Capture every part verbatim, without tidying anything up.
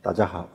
大家好，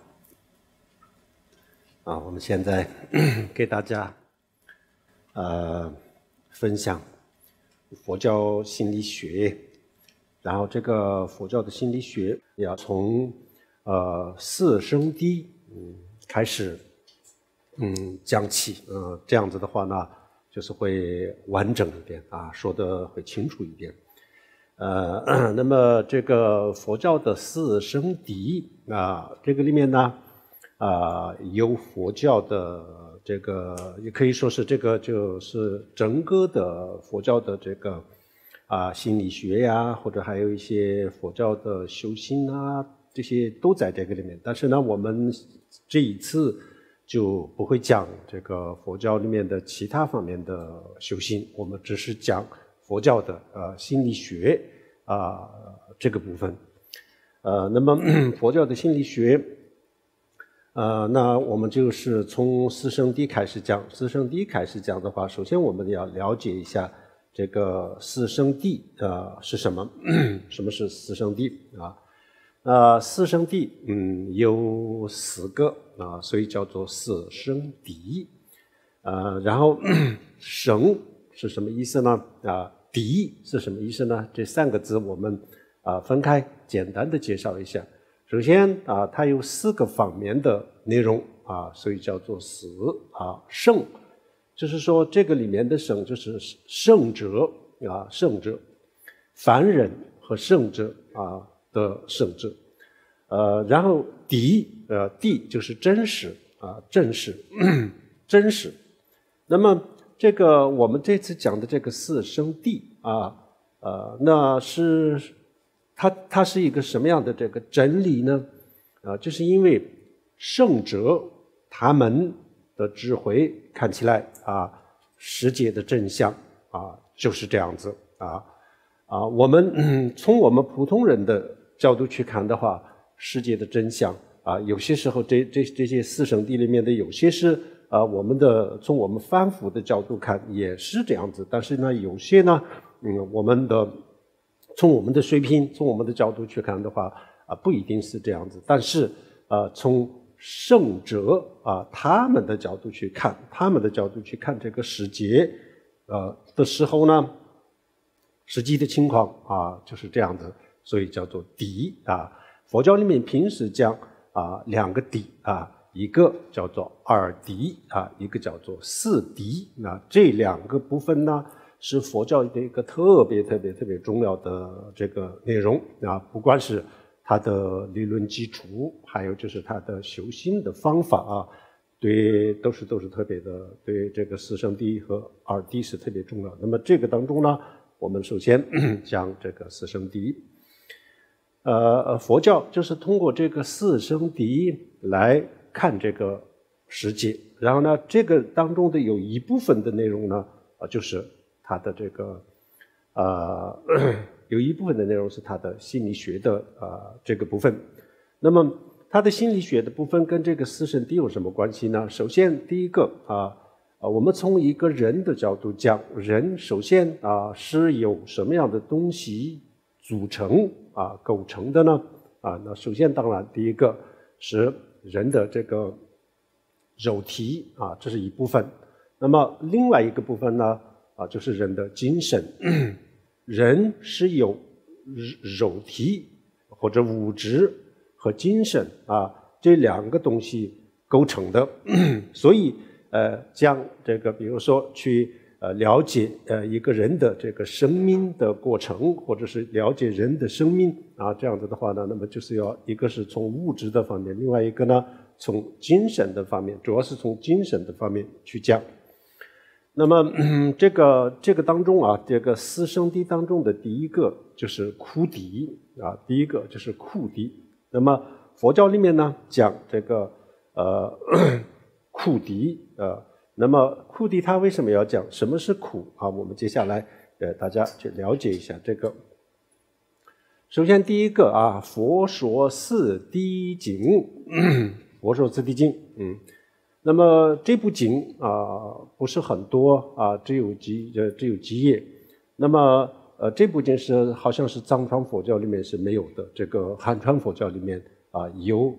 啊，我们现在给大家呃分享佛教心理学，然后这个佛教的心理学要从呃四圣谛嗯开始嗯讲起，呃这样子的话呢，就是会完整一点啊，说的会清楚一点。呃，那么这个佛教的四圣谛啊，这个里面呢，啊，有佛教的这个，也可以说是这个就是整个的佛教的这个啊心理学呀，或者还有一些佛教的修心啊，这些都在这个里面。但是呢，我们这一次就不会讲这个佛教里面的其他方面的修心，我们只是讲佛教的呃心理学啊、呃、这个部分，呃，那么佛教的心理学，呃，那我们就是从四圣谛开始讲。四圣谛开始讲的话，首先我们要了解一下这个四圣谛呃是什么，什么是四圣谛啊？呃，四圣谛嗯有四个啊，所以叫做四圣谛。呃，然后圣是什么意思呢？啊，谛是什么意思呢？这三个字我们啊分开简单的介绍一下。首先啊，它有四个方面的内容啊，所以叫做四啊。圣就是说这个里面的圣就是圣者啊，圣者，凡人和圣者啊的圣者。呃，然后谛呃谛就是真实啊，真实真实。那么这个我们这次讲的这个四圣谛啊，呃，那是它它是一个什么样的这个真理呢？啊，就是因为圣者他们的智慧看起来啊，世界的真相啊就是这样子啊啊，我们、嗯、从我们普通人的角度去看的话，世界的真相啊，有些时候这这这些四圣谛里面的有些是。啊，我们的从我们反腐的角度看也是这样子，但是呢，有些呢，嗯，我们的从我们的水平，从我们的角度去看的话，啊，不一定是这样子。但是，呃，从圣者啊他们的角度去看，他们的角度去看这个世界，呃的时候呢，实际的情况啊就是这样子，所以叫做谛啊。佛教里面平时讲啊两个谛啊。一个叫做二谛啊，一个叫做四谛。那这两个部分呢，是佛教的一个特别特别特别重要的这个内容啊，不管是它的理论基础，还有就是它的修心的方法啊，对，都是都是特别的，对这个四圣谛和二谛是特别重要。那么这个当中呢，我们首先讲这个四圣谛。呃，佛教就是通过这个四圣谛来看这个世界，然后呢，这个当中的有一部分的内容呢，啊，就是它的这个，呃，有一部分的内容是它的心理学的呃这个部分。那么它的心理学的部分跟这个四圣谛有什么关系呢？首先，第一个啊，啊，我们从一个人的角度讲，人首先啊是由什么样的东西组成啊构成的呢？啊，那首先当然第一个是人的这个肉体啊，这是一部分。那么另外一个部分呢，啊，就是人的精神。人是由肉体或者物质和精神啊这两个东西构成的。所以呃，将这个比如说去呃了解呃一个人的这个生命的过程，或者是了解人的生命啊，这样子的话呢，那么就是要一个是从物质的方面，另外一个呢从精神的方面，主要是从精神的方面去讲。那么、嗯、这个这个当中啊，这个四圣谛当中的第一个就是库谛啊，第一个就是库谛。那么佛教里面呢讲这个呃库谛呃。那么库谛它为什么要讲什么是苦啊？我们接下来呃大家去了解一下这个。首先第一个啊，佛说四谛经，佛说四谛经，嗯，那么这部经啊不是很多啊，只有几呃只有几页。那么呃这部经是好像是藏传佛教里面是没有的，这个汉传佛教里面啊有。呃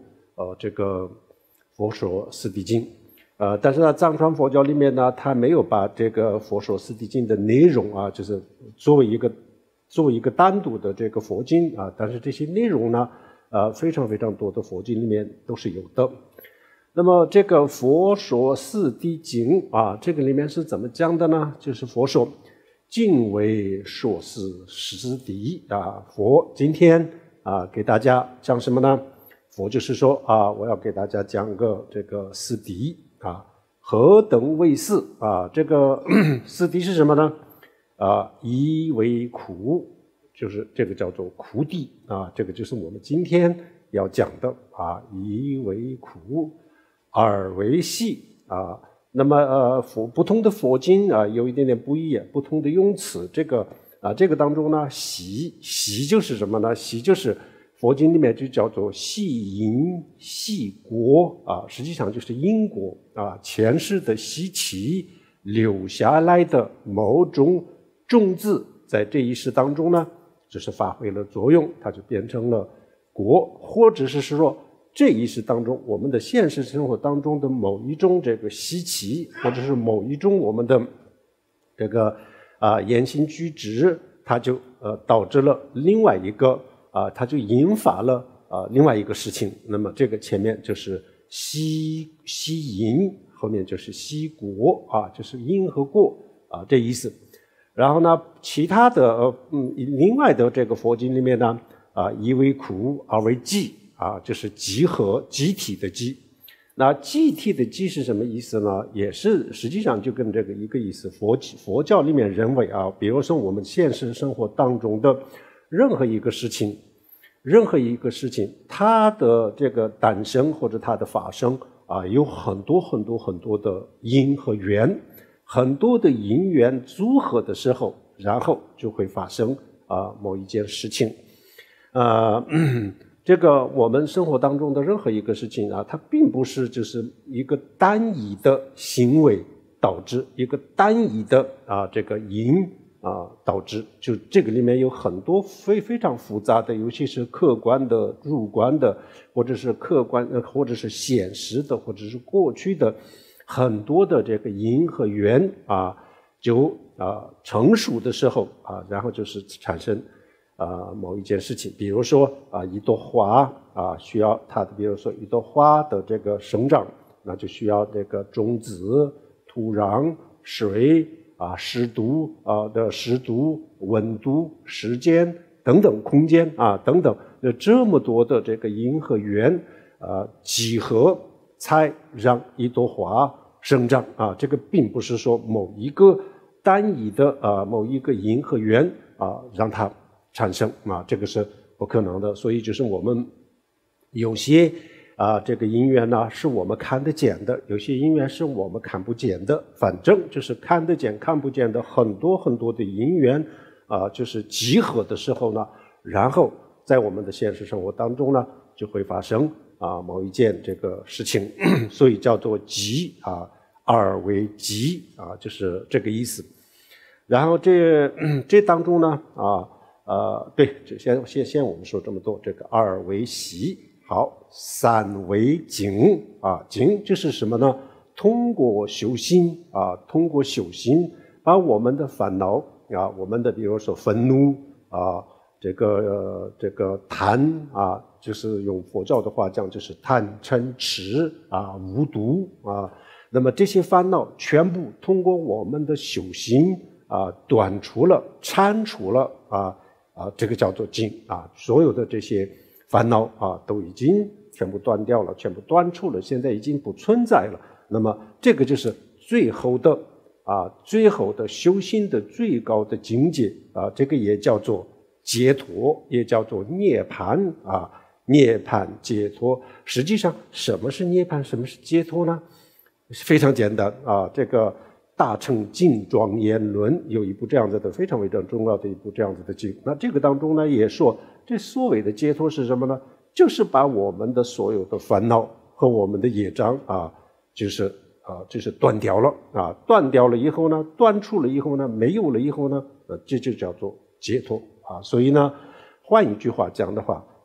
呃这个佛说四谛经。呃，但是呢，藏传佛教里面呢，它没有把这个佛说四谛经的内容啊，就是作为一个作为一个单独的这个佛经啊，但是这些内容呢，呃，非常非常多的佛经里面都是有的。那么这个佛说四谛经啊，这个里面是怎么讲的呢？就是佛说尽为说四十谛啊，佛今天啊给大家讲什么呢？佛就是说啊，我要给大家讲个这个四谛啊，何等为四啊？这个四谛是什么呢？啊，一为苦，就是这个叫做苦谛啊，这个就是我们今天要讲的啊，一为苦，二为细啊。那么呃，佛不同的佛经啊，有一点点不一样，不同的用词。这个啊，这个当中呢，习习就是什么呢？习就是佛经里面就叫做系因系果啊，实际上就是因果啊，前世的习气留下来的某种种子，在这一世当中呢，就是发挥了作用，它就变成了果，或者是说这一世当中，我们的现实生活当中的某一种这个习气，或者是某一种我们的这个啊言行举止，它就呃导致了另外一个。啊，它就引发了啊另外一个事情。那么这个前面就是息息因，后面就是息果啊，就是因和果啊这意思。然后呢，其他的呃嗯另外的这个佛经里面呢啊，一为苦，二为集啊，就是集合集体的集。那集体的集是什么意思呢？也是实际上就跟这个一个意思。佛佛教里面认为啊，比如说我们现实生活当中的任何一个事情，任何一个事情，它的这个诞生或者它的发生啊，有很多很多很多的因和缘，很多的因缘组合的时候，然后就会发生啊某一件事情。呃，这个我们生活当中的任何一个事情啊，它并不是就是一个单一的行为导致一个单一的啊这个因。啊，导致就这个里面有很多非非常复杂的，尤其是客观的、主观的，或者是客观，呃，或者是现实的，或者是过去的很多的这个因和缘啊，就啊成熟的时候啊，然后就是产生啊某一件事情，比如说啊一朵花啊，需要它的，比如说一朵花的这个生长，那就需要这个种子、土壤、水。啊，湿度啊的湿度、温度、时间等等，空间啊等等，有这么多的这个因和缘啊集合，才让一朵花生长啊。这个并不是说某一个单一的啊某一个因和缘啊让它产生啊，这个是不可能的。所以就是我们有些。啊，这个因缘呢，是我们看得见的，有些因缘是我们看不见的。反正就是看得见、看不见的很多很多的因缘啊，就是集合的时候呢，然后在我们的现实生活当中呢，就会发生啊某一件这个事情，所以叫做集啊，二为集啊，就是这个意思。然后这这当中呢，啊呃，对，先先先我们说这么多，这个二为习。好，三为精啊，精就是什么呢？通过修心啊，通过修心，把我们的烦恼啊，我们的比如说愤怒啊，这个、呃、这个贪啊，就是用佛教的话讲，就是贪嗔痴啊、无毒啊，那么这些烦恼全部通过我们的修心啊，断除了、铲除了啊啊，这个叫做精啊，所有的这些。烦恼啊，都已经全部断掉了，全部断除了，现在已经不存在了。那么这个就是最后的啊，最后的修行的最高的境界啊，这个也叫做解脱，也叫做涅槃啊，涅槃解脱。实际上，什么是涅槃？什么是解脱呢？非常简单啊，这个《大乘净庄严论》有一部这样子的非常非常重要的一部这样子的经。那这个当中呢，也说。这所谓的解脱是什么呢？就是把我们的所有的烦恼和我们的业障啊，就是啊，就是断掉了啊，断掉了以后呢，断除了以后呢，没有了以后呢，呃，这就叫做解脱啊。所以呢，换一句话讲的话，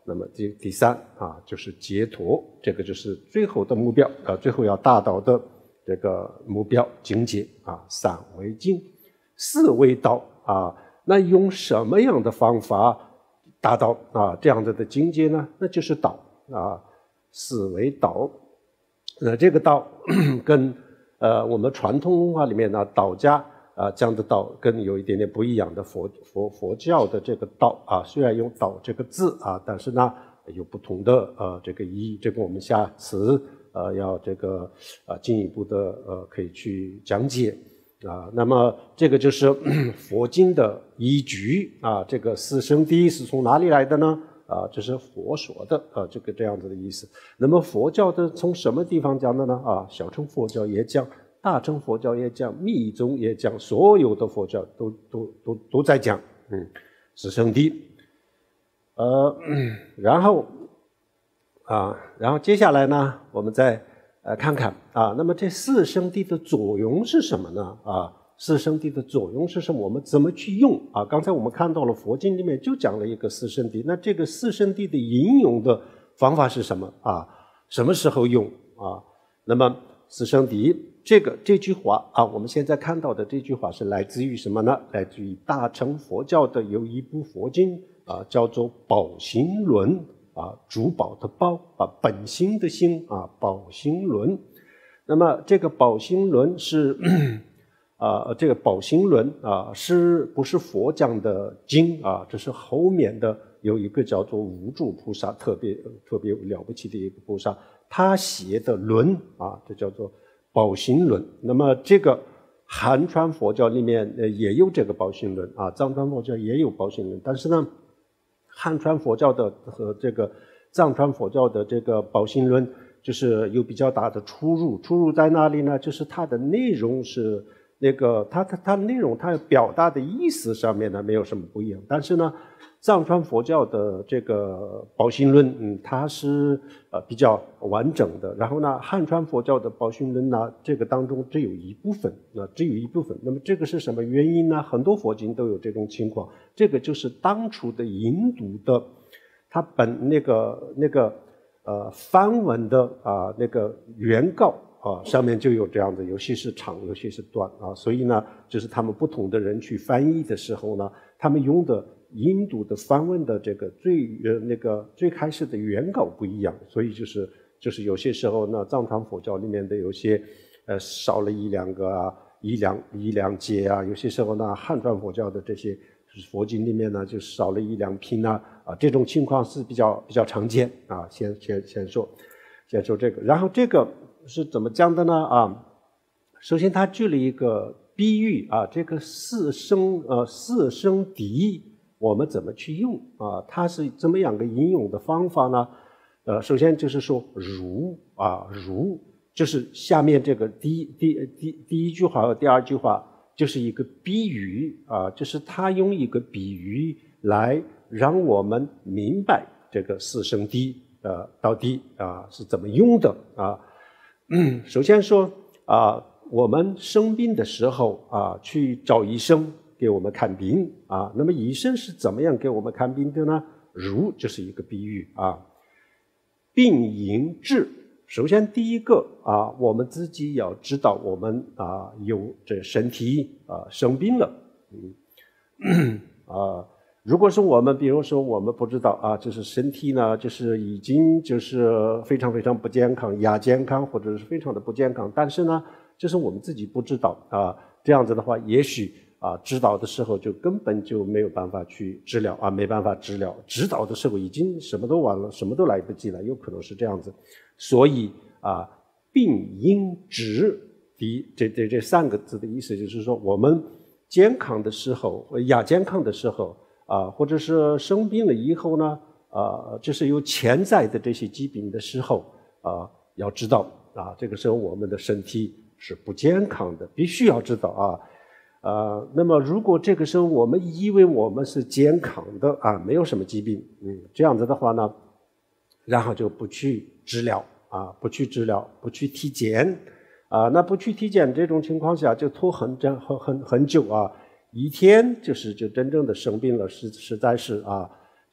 那么第第三啊就是解脱，这个就是最后的目标啊，最后要达到的这个目标境界啊。三为境，四为道啊。那用什么样的方法达到啊这样子的境界呢？那就是道啊。四为道，那这个道跟呃我们传统文化里面呢道家啊讲的道跟有一点点不一样的佛佛佛教的这个道啊，虽然用道这个字啊，但是呢有不同的呃这个意义，这个我们下次呃要这个啊进一步的呃可以去讲解啊。那么这个就是佛经的依据啊，这个四圣谛是从哪里来的呢？啊，这是佛说的啊，这个这样子的意思。那么佛教的从什么地方讲的呢？啊，小乘佛教也讲，大乘佛教也讲，密宗也讲，所有的佛教都都都都在讲，嗯，四圣谛。呃，然后啊，然后接下来呢，我们再呃看看啊，那么这四圣谛的作用是什么呢？啊。四圣谛的作用是什么？我们怎么去用啊？刚才我们看到了佛经里面就讲了一个四圣谛，那这个四圣谛的应用的方法是什么啊？什么时候用啊？那么四圣谛这个这句话啊，我们现在看到的这句话是来自于什么呢？来自于大乘佛教的有一部佛经啊，叫做《宝心论》啊，珠宝的宝啊，本心的心啊，《宝心论》。那么这个《宝心论》是啊，这个宝心论啊，是不是佛讲的经啊？这是后面的有一个叫做无著菩萨，特别特别了不起的一个菩萨，他写的论啊，这叫做宝心论。那么这个汉传佛教里面也有这个宝心论啊，藏传佛教也有宝心论，但是呢，汉传佛教的和这个藏传佛教的这个宝心论就是有比较大的出入。出入在哪里呢？就是它的内容是。那个它它它内容它表达的意思上面呢没有什么不一样，但是呢，藏传佛教的这个宝心论，嗯，它是呃比较完整的。然后呢，汉传佛教的宝心论呢，这个当中只有一部分，那只有一部分。那么这个是什么原因呢？很多佛经都有这种情况。这个就是当初的印度的，它本那个那个呃梵文的啊、呃、那个原告。啊，上面就有这样的，有些是长，有些是短啊，所以呢，就是他们不同的人去翻译的时候呢，他们用的印度的梵文的这个最呃那个最开始的原稿不一样，所以就是就是有些时候呢，藏传佛教里面的有些呃少了一两个啊，一两一两节啊，有些时候呢，汉传佛教的这些佛经里面呢就少了一两品啊，啊这种情况是比较比较常见啊，先先先说先说这个，然后这个。是怎么讲的呢？啊，首先他举了一个比喻啊，这个四声呃四声谛我们怎么去用啊？它是怎么样个应用的方法呢？呃，首先就是说如啊如，就是下面这个第第第第一句话和第二句话就是一个比喻啊，就是他用一个比喻来让我们明白这个四声谛呃到底啊是怎么用的啊。嗯，首先说啊，我们生病的时候啊，去找医生给我们看病啊。那么医生是怎么样给我们看病的呢？如就是一个比喻啊。病因治，首先第一个啊，我们自己要知道我们啊有这身体啊生病了，嗯啊。如果说我们，比如说我们不知道啊，就是身体呢，就是已经就是非常非常不健康，亚健康或者是非常的不健康，但是呢，就是我们自己不知道啊，这样子的话，也许啊，知道的时候就根本就没有办法去治疗啊，没办法治疗，知道的时候已经什么都完了，什么都来不及了，有可能是这样子。所以啊，病因治的这这这三个字的意思就是说，我们健康的时候，亚健康的时候。啊，或者是生病了以后呢，啊，就是有潜在的这些疾病的时候，啊，要知道啊，这个时候我们的身体是不健康的，必须要知道啊，啊，那么如果这个时候我们以为我们是健康的啊，没有什么疾病，嗯，这样子的话呢，然后就不去治疗啊，不去治疗，不去体检啊，那不去体检这种情况下就拖很很很很久啊。一天就是就真正的生病了，实实在是啊，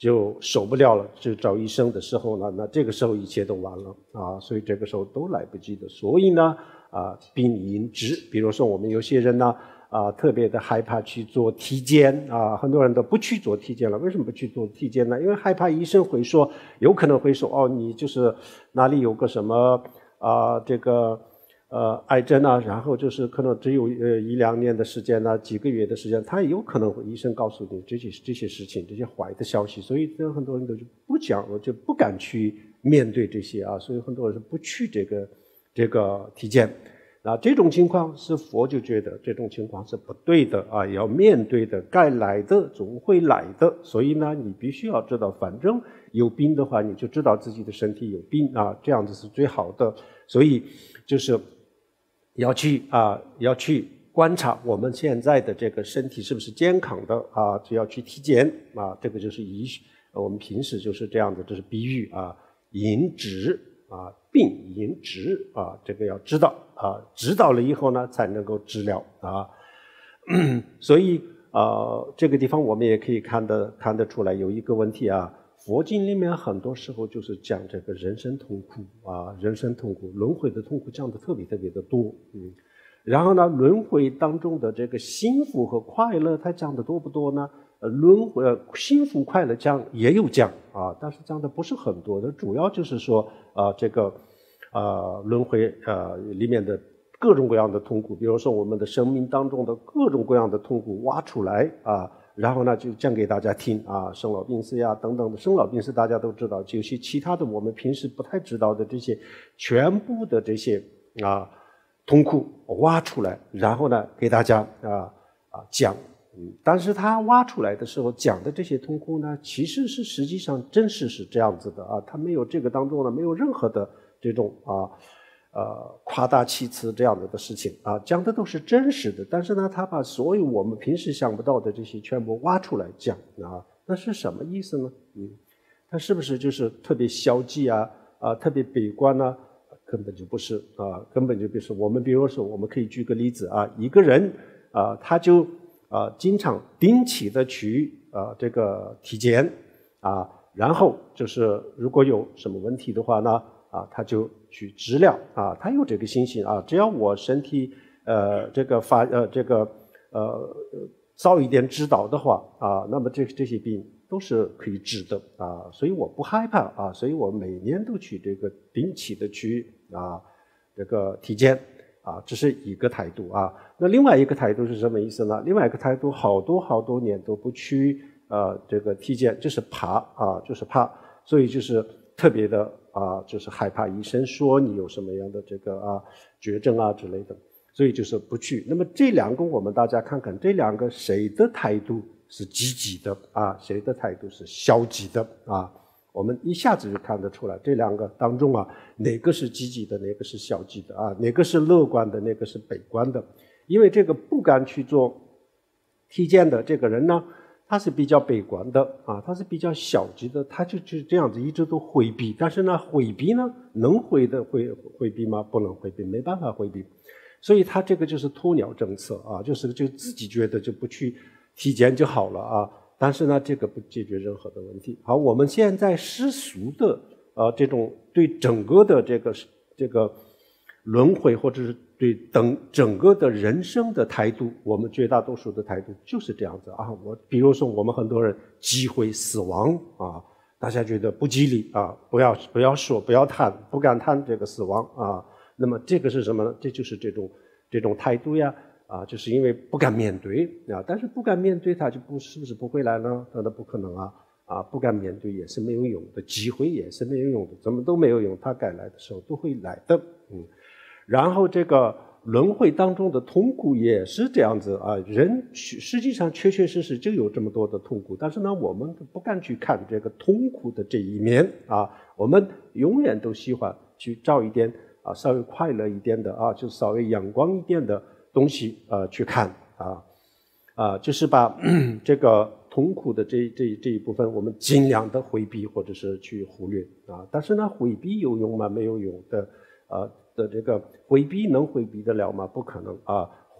就受不了了，就找医生的时候呢，那这个时候一切都完了啊，所以这个时候都来不及的。所以呢，啊，病因治，比如说我们有些人呢，啊，特别的害怕去做体检啊，很多人都不去做体检了。为什么不去做体检呢？因为害怕医生会说，有可能会说，哦，你就是哪里有个什么啊，这个。呃，癌症啊，然后就是可能只有呃一两年的时间呢、啊，几个月的时间，他也有可能会医生告诉你这些这些事情，这些坏的消息，所以很多人都就不讲了，就不敢去面对这些啊，所以很多人是不去这个这个体检。那这种情况是佛就觉得这种情况是不对的啊，要面对的，该来的总会来的，所以呢，你必须要知道，反正有病的话，你就知道自己的身体有病啊，这样子是最好的，所以就是。要去啊，要去观察我们现在的这个身体是不是健康的啊，就要去体检啊，这个就是医学，我们平时就是这样的，这是比喻啊，因治啊，病因治啊，这个要知道啊，知道了以后呢，才能够治疗啊，所以啊，这个地方我们也可以看得看得出来有一个问题啊。佛经里面很多时候就是讲这个人生痛苦啊，人生痛苦、轮回的痛苦讲的特别特别的多，嗯，然后呢，轮回当中的这个幸福和快乐，它讲的多不多呢？呃，轮回幸福快乐讲也有讲啊，但是讲的不是很多的，主要就是说啊，这个啊轮回呃里面的各种各样的痛苦，比如说我们的生命当中的各种各样的痛苦挖出来啊。然后呢，就讲给大家听啊，生老病死呀等等的，生老病死大家都知道，有些其他的我们平时不太知道的这些，全部的这些啊痛苦挖出来，然后呢给大家啊啊讲，嗯，但是他挖出来的时候讲的这些痛苦呢，其实是实际上真实是这样子的啊，他没有这个当中呢没有任何的这种啊。呃，夸大其词这样子的事情啊，讲的都是真实的，但是呢，他把所有我们平时想不到的这些全部挖出来讲啊，那是什么意思呢？嗯，他是不是就是特别消极啊啊，特别悲观呢、啊？根本就不是啊，根本就不是。我们比如说，我们可以举个例子啊，一个人啊，他就啊经常定期的去啊这个体检啊，然后就是如果有什么问题的话呢？啊，他就去治疗啊，他有这个信心啊，只要我身体呃这个发呃这个呃早一点知道的话啊，那么这这些病都是可以治的啊，所以我不害怕啊，所以我每年都去这个定期的去啊这个体检啊，这是一个态度啊。那另外一个态度是什么意思呢？另外一个态度，好多好多年都不去呃这个体检，就是怕啊，就是怕，所以就是特别的。啊，就是害怕医生说你有什么样的这个啊绝症啊之类的，所以就是不去。那么这两个我们大家看看，这两个谁的态度是积极的啊？谁的态度是消极的啊？我们一下子就看得出来，这两个当中啊，哪个是积极的，哪个是消极的啊？哪个是乐观的，哪个是悲观的？因为这个不敢去做体检的这个人呢。他是比较悲观的啊，他是比较消极的，他就就这样子一直都回避。但是呢，回避呢，能回的回回避吗？不能回避，没办法回避。所以他这个就是鸵鸟政策啊，就是就自己觉得就不去体检就好了啊。但是呢，这个不解决任何的问题。好，我们现在世俗的呃这种对整个的这个这个轮回或者是对等整个的人生的态度，我们绝大多数的态度就是这样子啊。我比如说，我们很多人忌讳死亡啊，大家觉得不吉利啊，不要不要说，不要谈，不敢谈这个死亡啊。那么这个是什么呢？这就是这种这种态度呀啊，就是因为不敢面对啊。但是不敢面对，他就不是不是不会来呢？那不可能啊啊！不敢面对也是没有用的，机会也是没有用的，怎么都没有用。他该来的时候都会来的，嗯。然后这个轮回当中的痛苦也是这样子啊，人实际上确确实实就有这么多的痛苦，但是呢，我们不敢去看这个痛苦的这一面啊，我们永远都喜欢去找一点啊稍微快乐一点的啊，就稍微阳光一点的东西啊去看啊啊，就是把这个痛苦的这这这一部分，我们尽量的回避或者是去忽略啊，但是呢，回避有用吗？没有用的啊。的这个回避能回避得了吗？不可能啊！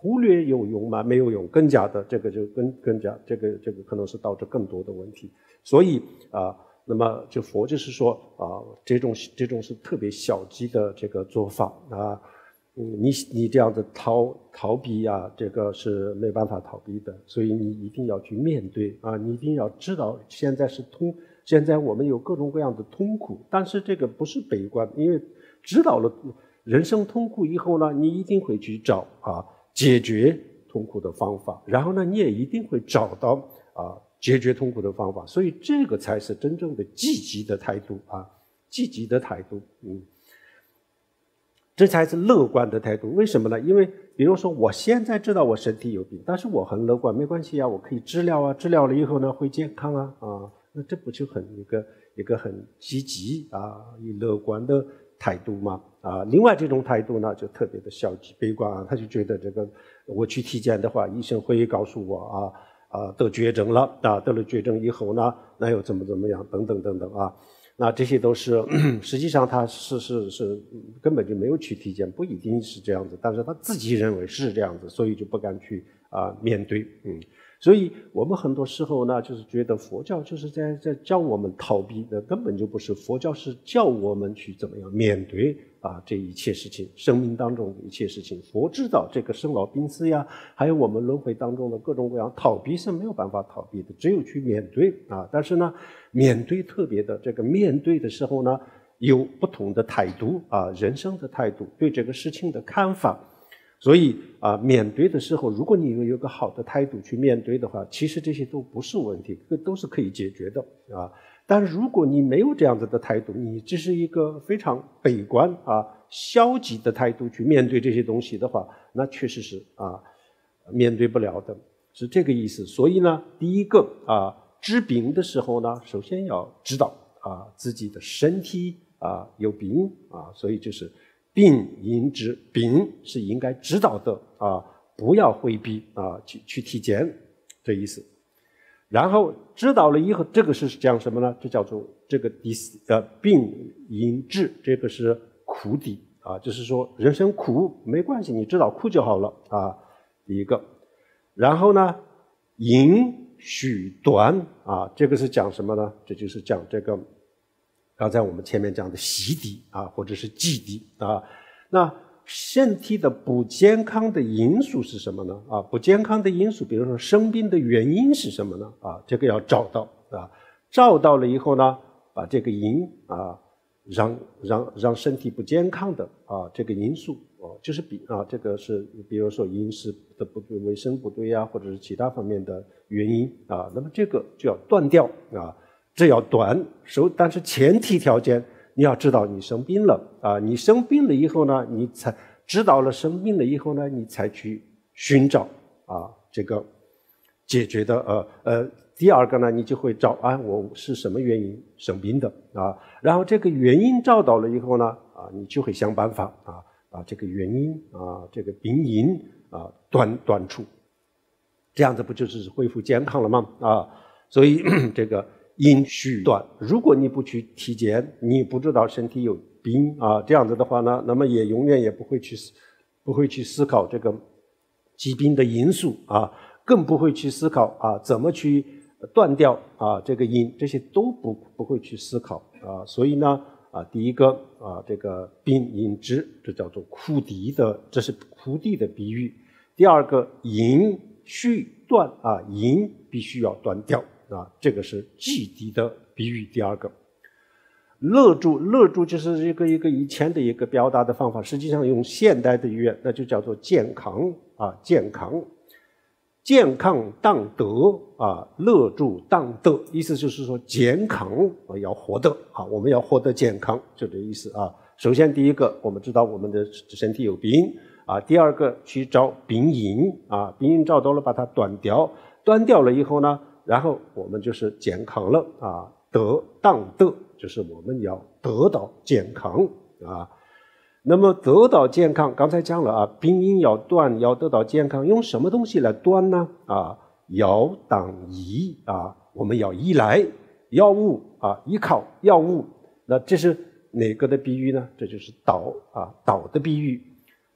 忽略有用吗？没有用，更加的这个就更更加这个这个可能是导致更多的问题。所以啊、呃，那么就佛就是说啊、呃，这种这种是特别消极的这个做法啊。嗯，你你这样子逃逃避啊，这个是没办法逃避的，所以你一定要去面对啊，你一定要知道现在是痛，现在我们有各种各样的痛苦，但是这个不是悲观，因为知道了人生痛苦以后呢，你一定会去找啊解决痛苦的方法，然后呢，你也一定会找到啊解决痛苦的方法，所以这个才是真正的积极的态度啊，积极的态度，嗯。这才是乐观的态度。为什么呢？因为比如说我现在知道我身体有病，但是我很乐观，没关系啊，我可以治疗啊，治疗了以后呢会健康啊，啊，那这不就很一个一个很积极啊、以乐观的态度吗？啊，另外这种态度呢就特别的消极悲观啊，他就觉得这个我去体检的话，医生会告诉我啊啊得绝症了啊，得了绝症以后呢，那又怎么怎么样等等等等啊。那这些都是实际上他是是是根本就没有去体检，不一定是这样子，但是他自己认为是这样子，所以就不敢去啊、呃、面对，嗯，所以我们很多时候呢，就是觉得佛教就是在在教我们逃避的，根本就不是，佛教是教我们去怎么样面对啊这一切事情，生命当中的一切事情，佛知道这个生老病死呀，还有我们轮回当中的各种各样逃避是没有办法逃避的，只有去面对啊，但是呢。面对特别的这个面对的时候呢，有不同的态度啊，人生的态度，对这个事情的看法。所以啊，面对的时候，如果你有有个好的态度去面对的话，其实这些都不是问题，这都是可以解决的啊。但如果你没有这样子的态度，你只是一个非常悲观啊、消极的态度去面对这些东西的话，那确实是啊，面对不了的，是这个意思。所以呢，第一个啊。治病的时候呢，首先要知道啊自己的身体啊有病啊，所以就是病因治，病是应该知道的啊，不要回避啊，去去体检，这意思。然后知道了以后，这个是讲什么呢？这叫做这个第四呃病因治，这个是苦地啊，就是说人生苦没关系，你知道苦就好了啊，第一个。然后呢，因续断啊，这个是讲什么呢？这就是讲这个刚才我们前面讲的习地啊，或者是忌地啊。那身体的不健康的因素是什么呢？啊，不健康的因素，比如说生病的原因是什么呢？啊，这个要找到啊，找到了以后呢，把这个因啊，让让让身体不健康的啊这个因素。哦，就是比啊，这个是比如说饮食的不对、卫生不对呀、啊，或者是其他方面的原因啊，那么这个就要断掉啊，这要断。首但是前提条件你要知道你生病了啊，你生病了以后呢，你才知道了生病了以后呢，你才去寻找啊这个解决的呃呃。第二个呢，你就会找啊，我是什么原因生病的啊？然后这个原因找到了以后呢，啊，你就会想办法啊。啊，这个原因啊，这个病因啊，断断除，这样子不就是恢复健康了吗？啊，所以这个因续断，如果你不去体检，你不知道身体有病啊，这样子的话呢，那么也永远也不会去不会去思考这个疾病的因素啊，更不会去思考啊怎么去断掉啊这个因，这些都不不会去思考啊，所以呢。啊，第一个啊，这个病因治，这叫做苦地的，这是苦地的比喻。第二个因续断啊，因必须要断掉啊，这个是忌地的比喻。第二个，勒住，勒住就是一个一个以前的一个表达的方法，实际上用现代的语言，那就叫做健康啊，健康。健康当得啊，乐住当得，意思就是说健康啊要获得啊，我们要获得健康，就这意思啊。首先第一个，我们知道我们的身体有病啊，第二个去找病因啊，病因找到了把它断掉，断掉了以后呢，然后我们就是健康了啊，得当得就是我们要得到健康啊。那么得到健康，刚才讲了啊，病因要断，要得到健康，用什么东西来断呢？啊，药当依啊，我们要依赖药物啊，依靠药物。那这是哪个的比喻呢？这就是道啊，道的比喻。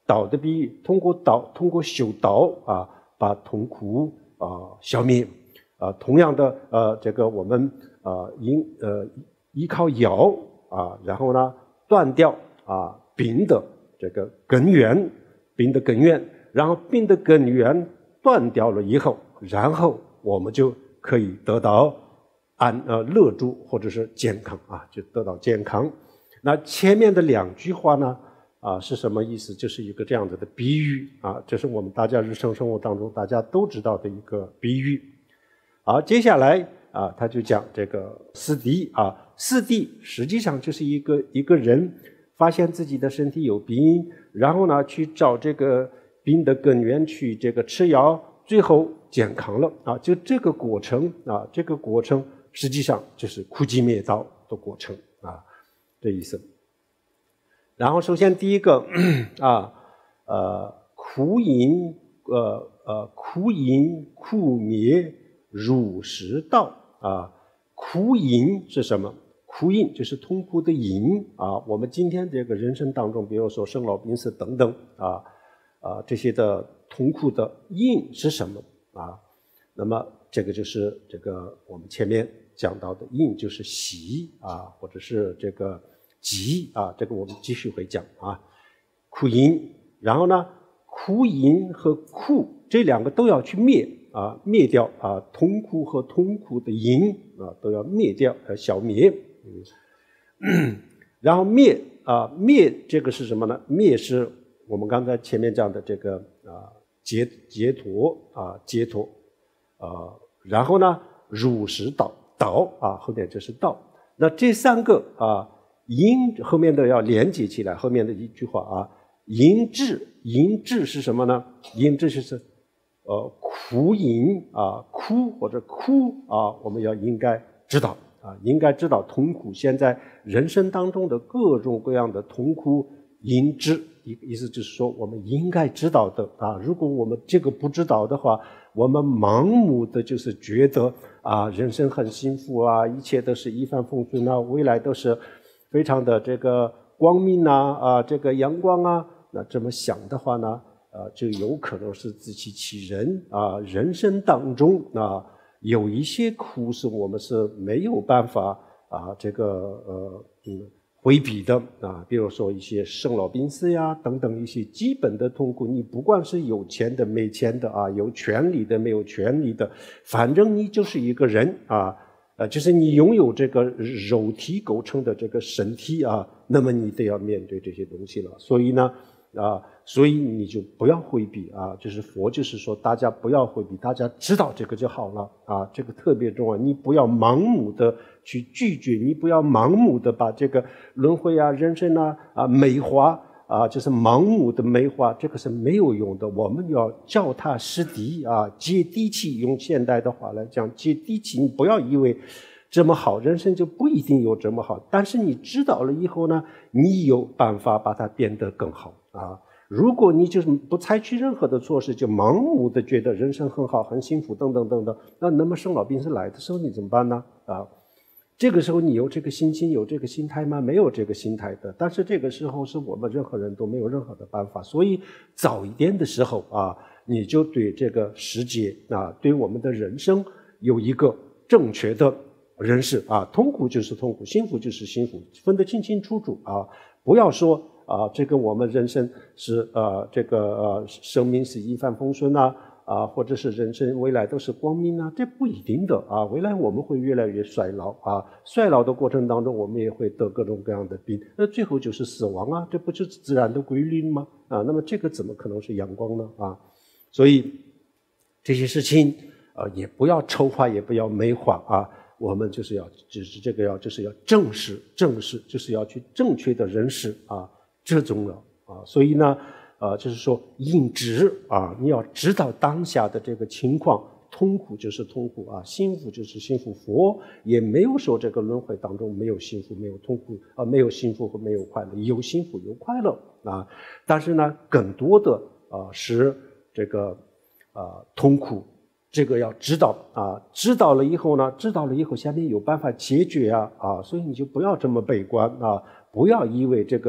道的比喻，通过道，通过修道啊，把痛苦啊消灭啊。同样的，呃，这个我们啊依呃依靠药啊，然后呢断掉啊病的这个根源，病的根源，然后病的根源断掉了以后，然后我们就可以得到安呃乐住或者是健康啊，就得到健康。那前面的两句话呢？啊，是什么意思？就是一个这样子的比喻啊，这是我们大家日常生活当中大家都知道的一个比喻。好，接下来啊，他就讲这个四谛啊，四谛实际上就是一个一个人发现自己的身体有病，然后呢去找这个病的根源去这个吃药，最后健康了啊，就这个过程啊，这个过程实际上就是苦集灭道的过程啊，这意思。然后，首先第一个啊，呃，苦因，呃呃，苦因苦灭入实道啊。苦因是什么？苦因就是痛苦的因啊。我们今天这个人生当中，比如说生老病死等等啊啊这些的痛苦的因是什么啊？那么这个就是这个我们前面讲到的因，就是喜啊，或者是这个。集啊，这个我们继续会讲啊，苦因，然后呢，苦因和苦这两个都要去灭啊，灭掉啊，痛苦和痛苦的因啊都要灭掉，要消灭。嗯，然后灭啊，灭这个是什么呢？灭是我们刚才前面讲的这个啊解解脱啊解脱啊，然后呢入实道道啊，后面就是道。那这三个啊。因后面的要连接起来，后面的一句话啊，因智，因智是什么呢？因智就是呃苦因啊，苦或者苦啊，我们要应该知道啊，应该知道痛苦现在人生当中的各种各样的痛苦因智，意思就是说我们应该知道的啊，如果我们这个不知道的话，我们盲目的就是觉得啊人生很幸福啊，一切都是一帆风顺啊，未来都是非常的这个光明啊啊，这个阳光啊，那这么想的话呢，呃，就有可能是自欺欺人啊。人生当中啊，有一些苦是我们是没有办法啊，这个呃嗯回避的啊，比如说一些生老病死呀等等一些基本的痛苦，你不管是有钱的没钱的啊，有权利的没有权利的，反正你就是一个人啊。呃，就是你拥有这个肉体构成的这个身体啊，那么你得要面对这些东西了。所以呢，啊，所以你就不要回避啊。就是佛就是说，大家不要回避，大家知道这个就好了啊。这个特别重要，你不要盲目的去拒绝，你不要盲目的把这个轮回啊、人生啊啊美化。啊，就是盲目的美化，这个是没有用的。我们要脚踏实地啊，接地气。用现代的话来讲，接地气。你不要以为这么好，人生就不一定有这么好。但是你知道了以后呢，你有办法把它变得更好啊。如果你就是不采取任何的措施，就盲目的觉得人生很好、很幸福等等等等，那那么生老病死来的时候你怎么办呢？啊？这个时候你有这个心情有这个心态吗？没有这个心态的。但是这个时候是我们任何人都没有任何的办法，所以早一点的时候啊，你就对这个世界啊，对我们的人生有一个正确的认识啊。痛苦就是痛苦，幸福就是幸福，分得清清楚楚啊。不要说啊，这个我们人生是呃这个呃生命是一帆风顺啊。啊，或者是人生未来都是光明啊，这不一定的啊。未来我们会越来越衰老啊，衰老的过程当中，我们也会得各种各样的病，那最后就是死亡啊，这不就是自然的规律吗？啊，那么这个怎么可能是阳光呢？啊，所以这些事情啊，也不要丑化，也不要美化啊。我们就是要，就是这个要，就是要正视，正视，就是要去正确的认识啊，这重要啊。所以呢。呃，就是说应知啊，你要知道当下的这个情况，痛苦就是痛苦啊，幸福就是幸福。佛也没有说这个轮回当中没有幸福、没有痛苦啊，没有幸福和没有快乐，有幸福有快乐啊。但是呢，更多的啊是这个啊痛苦，这个要知道啊，知道了以后呢，知道了以后下面有办法解决啊啊，所以你就不要这么悲观啊，不要以为这个。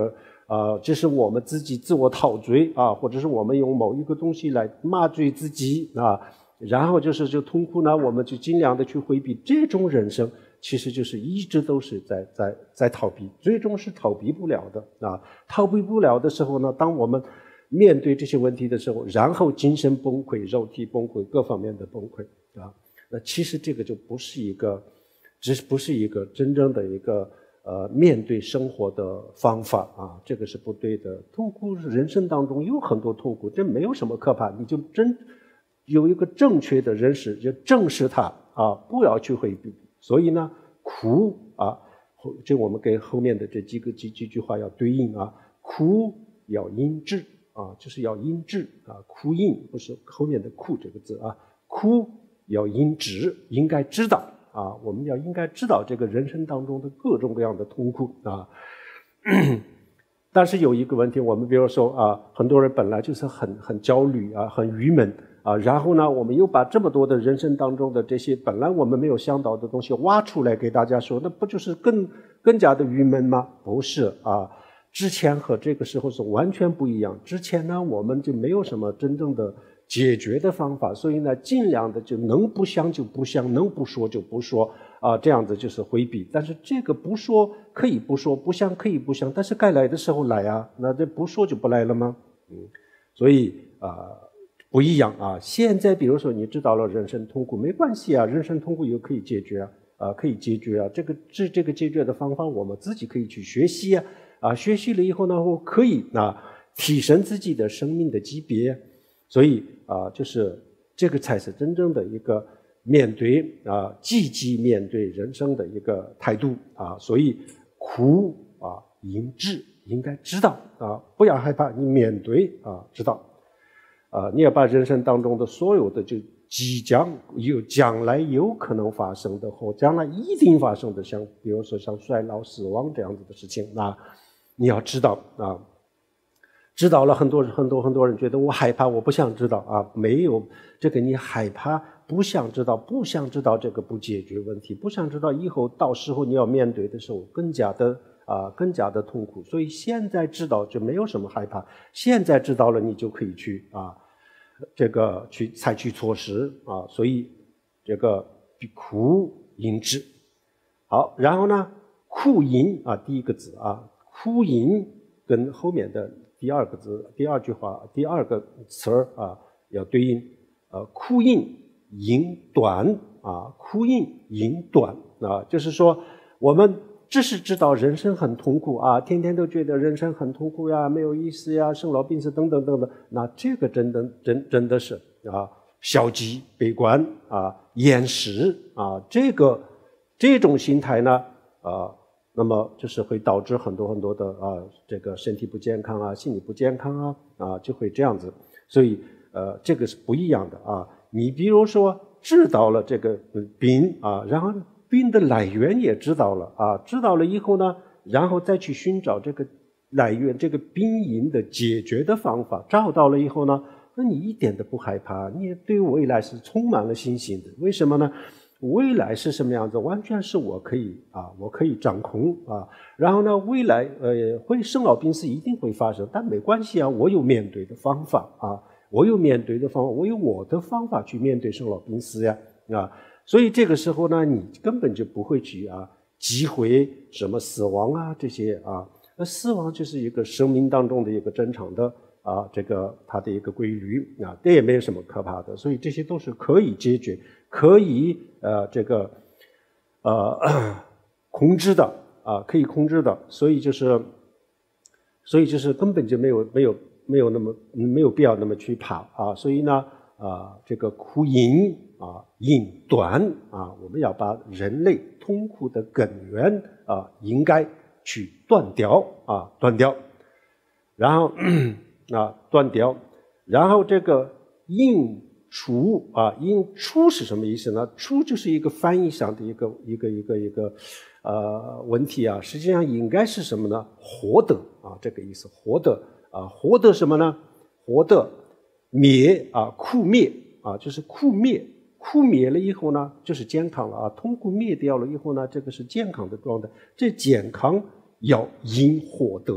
啊、呃，这是我们自己自我陶醉啊，或者是我们用某一个东西来麻醉自己啊，然后就是就痛苦呢，我们就尽量的去回避。这种人生其实就是一直都是在在在逃避，最终是逃避不了的啊。逃避不了的时候呢，当我们面对这些问题的时候，然后精神崩溃、肉体崩溃、各方面的崩溃啊，那其实这个就不是一个，只是不是一个真正的一个呃面对生活的方法啊，这个是不对的。痛苦人生当中有很多痛苦，这没有什么可怕，你就真有一个正确的认识，就正视它啊，不要去回避。所以呢，苦啊，这我们跟后面的这几个几几句话要对应啊，苦要因治啊，就是要因治啊，苦因不是后面的苦这个字啊，苦要因治，应该知道啊，我们要应该知道这个人生当中的各种各样的痛苦啊。但是有一个问题，我们比如说啊，很多人本来就是很很焦虑啊，很郁闷啊，然后呢，我们又把这么多的人生当中的这些本来我们没有想到的东西挖出来给大家说，那不就是更更加的郁闷吗？不是啊，之前和这个时候是完全不一样。之前呢，我们就没有什么真正的解决的方法，所以呢，尽量的就能不想就不想，能不说就不说啊，这样子就是回避。但是这个不说可以不说，不想可以不想，但是该来的时候来啊，那这不说就不来了吗？嗯，所以啊，不一样啊。现在比如说你知道了人生痛苦，没关系啊，人生痛苦也可以解决啊，啊可以解决啊。这个这这个解决的方法，我们自己可以去学习啊，啊学习了以后呢，我可以啊提升自己的生命的级别。所以啊，就是这个才是真正的一个面对啊，积极面对人生的一个态度啊。所以苦啊，应治，应该知道啊，不要害怕，你面对啊，知道啊，你要把人生当中的所有的就即将有将来有可能发生的或将来一定发生的，像比如说像衰老、死亡这样子的事情，那你要知道啊。知道了，很多很多很多人觉得我害怕，我不想知道啊，没有这个你害怕不想知道，不想知道这个不解决问题，不想知道以后到时候你要面对的时候更加的啊更加的痛苦。所以现在知道就没有什么害怕，现在知道了你就可以去啊这个去采取措施啊。所以这个苦因治好，然后呢苦因啊第一个字啊苦因跟后面的第二个字，第二句话，第二个词儿啊，要对应，呃，苦因因短啊，苦因因短啊，就是说我们只是知道人生很痛苦啊，天天都觉得人生很痛苦呀，没有意思呀，生老病死等等等等，那这个真的真真的是啊，消极、悲观啊、厌食啊，这个这种心态呢啊。那么就是会导致很多很多的啊，这个身体不健康啊，心理不健康啊，啊就会这样子。所以呃，这个是不一样的啊。你比如说知道了这个病啊，然后病的来源也知道了啊，知道了以后呢，然后再去寻找这个来源、这个病因的解决的方法，找到了以后呢，那你一点都不害怕，你对未来是充满了信心的。为什么呢？未来是什么样子，完全是我可以啊，我可以掌控啊。然后呢，未来呃会生老病死一定会发生，但没关系啊，我有面对的方法啊，我有面对的方法，我有我的方法去面对生老病死呀啊。所以这个时候呢，你根本就不会去啊忌讳什么死亡啊这些啊。那死亡就是一个生命当中的一个正常的啊这个它的一个规律啊，这也没有什么可怕的。所以这些都是可以解决。可以呃这个呃控制的啊，可以控制的，所以就是所以就是根本就没有没有没有那么没有必要那么去怕啊。所以呢啊这个苦因啊因短啊，我们要把人类痛苦的根源啊应该去断掉啊断掉，然后啊断掉，然后这个因除啊，因除是什么意思呢？除就是一个翻译上的一个一个一个一个呃问题啊。实际上应该是什么呢？活得啊，这个意思，活得啊，活得什么呢？活得灭啊，苦灭啊，就是苦灭，苦灭了以后呢，就是健康了啊。痛苦灭掉了以后呢，这个是健康的状态。这健康要因获得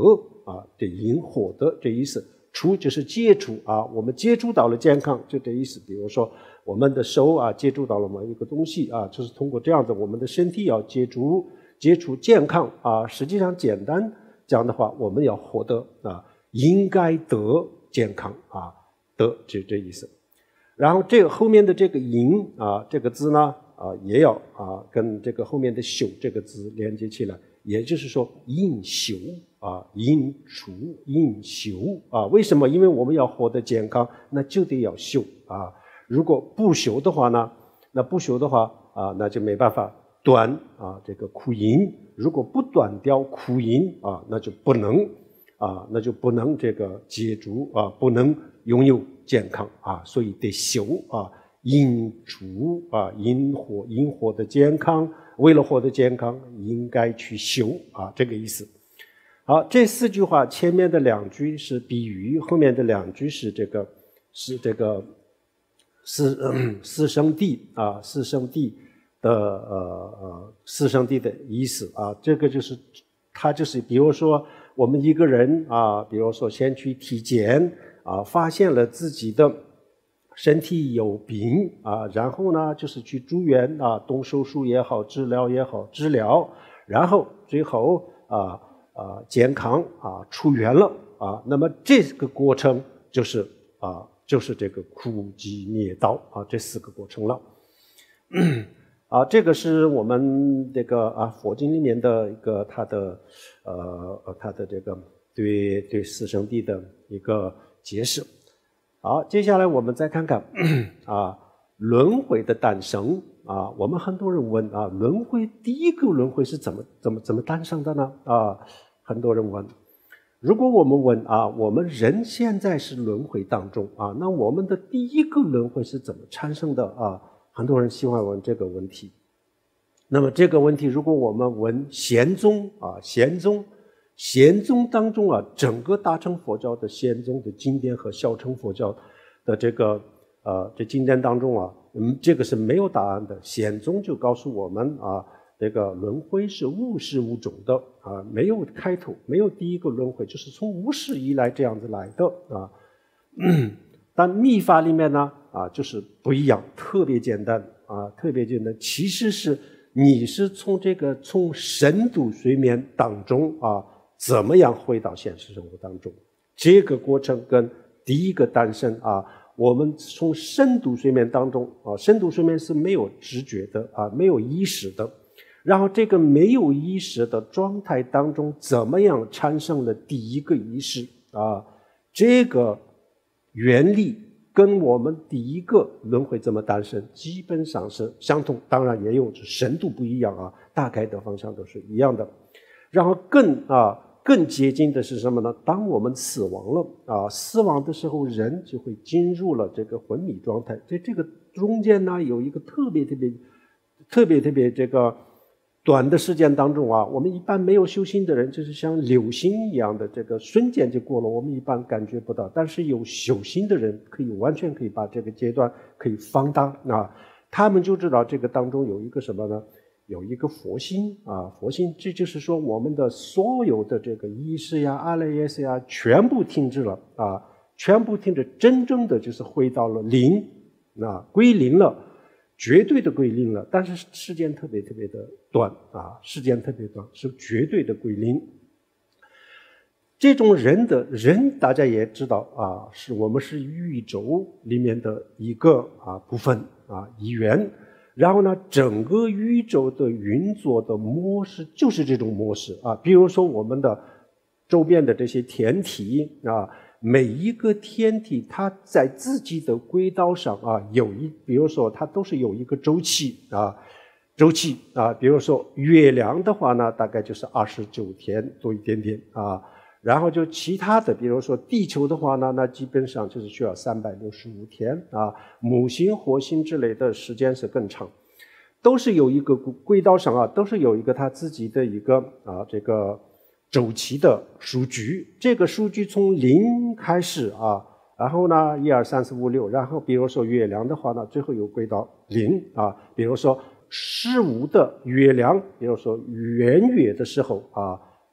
啊，这引火的这意思。触就是接触啊，我们接触到了健康，就这意思。比如说我们的手啊接触到了某一个东西啊，就是通过这样子，我们的身体要接触接触健康啊。实际上简单讲的话，我们要获得啊，应该得健康啊，得就这意思。然后这个后面的这个引啊这个字呢啊也要啊跟这个后面的修这个字连接起来，也就是说应修啊，应除应修啊。为什么？因为我们要获得健康，那就得要修啊。如果不修的话呢，那不修的话啊，那就没办法断啊这个苦因。如果不断掉苦因啊，那就不能啊，那就不能这个解除啊，不能拥有健康啊，所以得修啊，应除啊，应获应获得健康。为了获得健康，应该去修啊，这个意思。好，这四句话前面的两句是比喻，后面的两句是这个是这个四、嗯、四圣谛啊，四圣谛的呃呃四圣谛的意思啊，这个就是它就是比如说我们一个人啊，比如说先去体检啊，发现了自己的身体有病啊，然后呢就是去住院啊，动手术也好，治疗也好，治疗，然后最后啊。啊，健康啊，出院了啊，那么这个过程就是啊，就是这个苦集灭道啊，这四个过程了。啊，这个是我们这个啊佛经里面的一个它的呃它的这个对对四圣谛的一个解释。好，接下来我们再看看啊轮回的诞生啊，我们很多人问啊，轮回第一个轮回是怎么怎么怎么诞生的呢？啊，很多人问。如果我们问啊，我们人现在是轮回当中啊，那我们的第一个轮回是怎么产生的啊？很多人喜欢问这个问题。那么这个问题，如果我们问显宗啊，显宗，显宗当中啊，整个大乘佛教的显宗的经典和小乘佛教的这个呃这经典当中啊，嗯，这个是没有答案的。显宗就告诉我们啊。这个轮回是无始无终的啊，没有开头，没有第一个轮回，就是从无始以来这样子来的啊。但密法里面呢啊，就是不一样，特别简单啊，特别简单。其实是你是从这个从深度睡眠当中啊，怎么样回到现实生活当中？这个过程跟第一个诞生啊，我们从深度睡眠当中啊，深度睡眠是没有知觉的啊，没有意识的。然后这个没有意识的状态当中，怎么样产生了第一个意识啊？这个原理跟我们第一个轮回怎么诞生，基本上是相同，当然也有深度不一样啊，大概的方向都是一样的。然后更啊更接近的是什么呢？当我们死亡了啊，死亡的时候，人就会进入了这个昏迷状态。在这个中间呢，有一个特别特别特别特别这个。短的时间当中啊，我们一般没有修行的人，就是像流星一样的这个瞬间就过了，我们一般感觉不到。但是有修行的人，可以完全可以把这个阶段可以放大啊，他们就知道这个当中有一个什么呢？有一个佛心啊，佛心，这就是说我们的所有的这个意识呀、阿赖耶识呀，全部停止了啊，全部停止，真正的就是回到了零啊，归零了。绝对的归零了，但是时间特别特别的短啊，时间特别短，是绝对的归零。这种人的人，大家也知道啊，是我们是宇宙里面的一个啊部分啊一员。然后呢，整个宇宙的运作的模式就是这种模式啊。比如说我们的周边的这些天体啊。每一个天体，它在自己的轨道上啊，有一，比如说它都是有一个周期啊，周期啊，比如说月亮的话呢，大概就是二十九天多一点点啊，然后就其他的，比如说地球的话呢，那基本上就是需要三百六十五天啊，木星、火星之类的时间是更长，都是有一个轨道上啊，都是有一个它自己的一个啊这个。周期的数据，这个数据从零开始啊，然后呢，一二三四五六，然后比如说月亮的话呢，最后又归到零啊。比如说十五的月亮，比如说圆月的时候啊，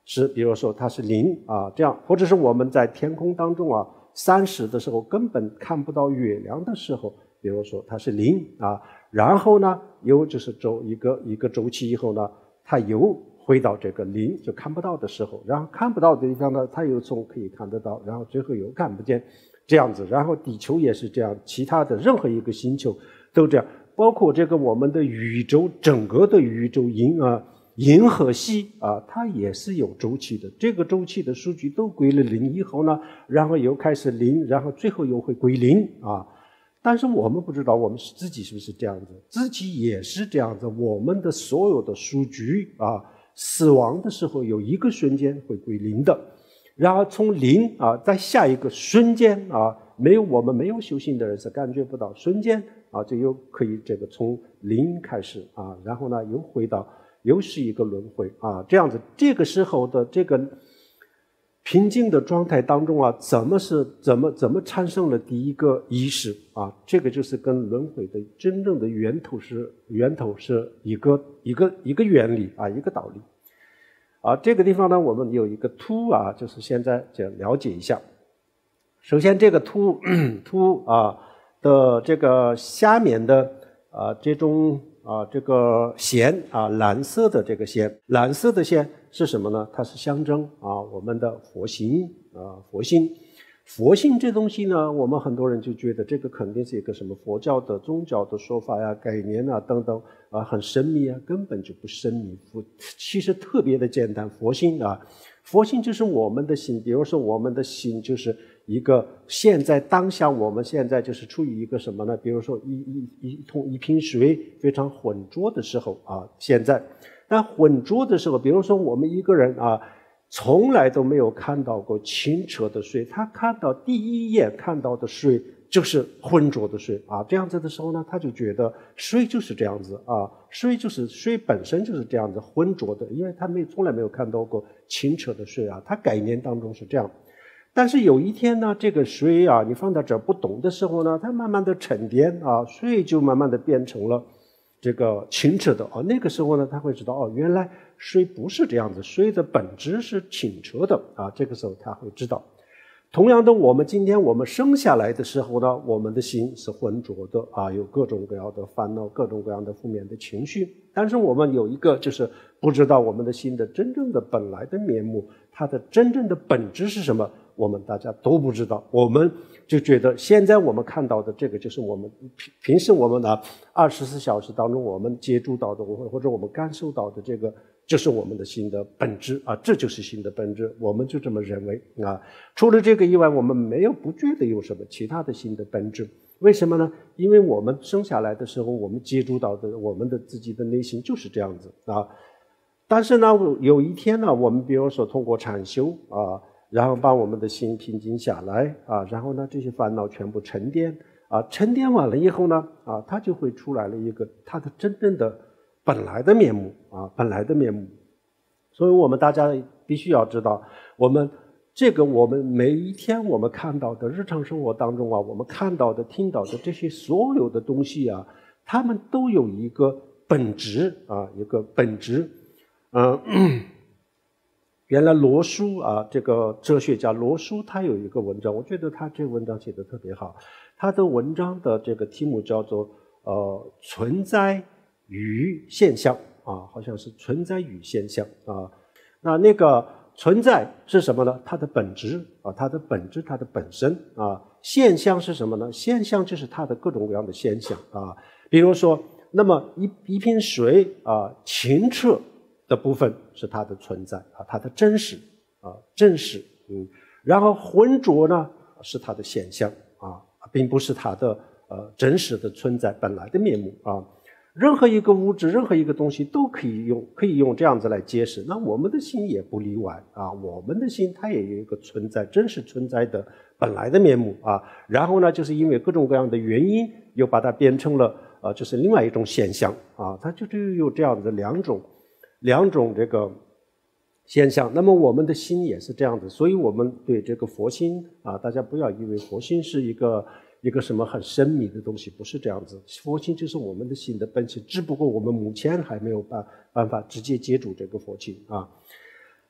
是比如说它是零啊，这样，或者是我们在天空当中啊，三十的时候根本看不到月亮的时候，比如说它是零啊，然后呢又就是周一个一个周期以后呢，它又回到这个零就看不到的时候，然后看不到的地方呢，它又从可以看得到，然后最后又看不见，这样子，然后地球也是这样，其他的任何一个星球都这样，包括这个我们的宇宙，整个的宇宙银啊。银河系啊，它也是有周期的。这个周期的数据都归了零以后呢，然后又开始零，然后最后又会归零啊。但是我们不知道我们自己是不是这样子，自己也是这样子。我们的所有的数据啊，死亡的时候有一个瞬间会归零的，然后从零啊，在下一个瞬间啊，没有我们没有修行的人是感觉不到瞬间啊，就又可以这个从零开始啊，然后呢又回到。又是一个轮回啊，这样子，这个时候的这个平静的状态当中啊，怎么是怎么怎么产生了第一个意识啊？这个就是跟轮回的真正的源头是源头是一个一个一个原理啊，一个道理啊。这个地方呢，我们有一个图啊，就是现在就了解一下。首先，这个图图啊的这个下面的啊这种。啊，这个线啊，蓝色的这个线，蓝色的线是什么呢？它是象征啊，我们的佛心啊，佛心。佛心这东西呢，我们很多人就觉得这个肯定是一个什么佛教的宗教的说法呀、概念啊等等啊，很神秘啊，根本就不神秘。佛其实特别的简单，佛心啊，佛心就是我们的心，比如说我们的心就是一个现在当下我们现在就是处于一个什么呢？比如说一一一桶一瓶水非常浑浊的时候啊，现在，那浑浊的时候，比如说我们一个人啊。从来都没有看到过清澈的水，他看到第一眼看到的水就是浑浊的水啊，这样子的时候呢，他就觉得水就是这样子啊，水就是水本身就是这样子浑浊的，因为他没从来没有看到过清澈的水啊，他概念当中是这样。但是有一天呢，这个水啊，你放在这儿不动的时候呢，它慢慢的沉淀啊，水就慢慢的变成了这个清澈的哦，那个时候呢，他会知道哦，原来水不是这样子，水的本质是清澈的啊。这个时候他会知道。同样的，我们今天我们生下来的时候呢，我们的心是浑浊的啊，有各种各样的烦恼，各种各样的负面的情绪。但是我们有一个就是不知道我们的心的真正的本来的面目，它的真正的本质是什么？我们大家都不知道，我们就觉得现在我们看到的这个就是我们平平时我们的二十四小时当中我们接触到的或者我们感受到的这个就是我们的心的本质啊，这就是心的本质，我们就这么认为啊。除了这个以外，我们没有不觉得有什么其他的心的本质。为什么呢？因为我们生下来的时候，我们接触到的我们的自己的内心就是这样子啊。但是呢，有一天呢，我们比如说通过禅修啊。然后把我们的心平静下来啊，然后呢，这些烦恼全部沉淀啊，沉淀完了以后呢，啊，它就会出来了一个它的真正的本来的面目啊，本来的面目。所以我们大家必须要知道，我们这个我们每一天我们看到的日常生活当中啊，我们看到的、听到的这些所有的东西啊，它们都有一个本质啊，一个本质，嗯。原来罗素啊，这个哲学家罗素他有一个文章，我觉得他这个文章写得特别好。他的文章的这个题目叫做呃存在与现象啊，好像是存在与现象啊。那那个存在是什么呢？它的本质啊，它的本质，它的本身啊。现象是什么呢？现象就是它的各种各样的现象啊。比如说，那么一一瓶水啊，清澈的部分是它的存在啊，它的真实啊，真实，嗯，然后浑浊呢是它的现象啊，并不是它的呃真实的存在本来的面目啊。任何一个物质，任何一个东西都可以用可以用这样子来解释，那我们的心也不例外啊，我们的心它也有一个存在，真实存在的本来的面目啊。然后呢，就是因为各种各样的原因，又把它变成了呃，就是另外一种现象啊，它就就有这样的两种。两种这个现象，那么我们的心也是这样子，所以我们对这个佛心啊，大家不要以为佛心是一个一个什么很神秘的东西，不是这样子。佛心就是我们的心的本性，只不过我们目前还没有办办法直接接触这个佛心啊。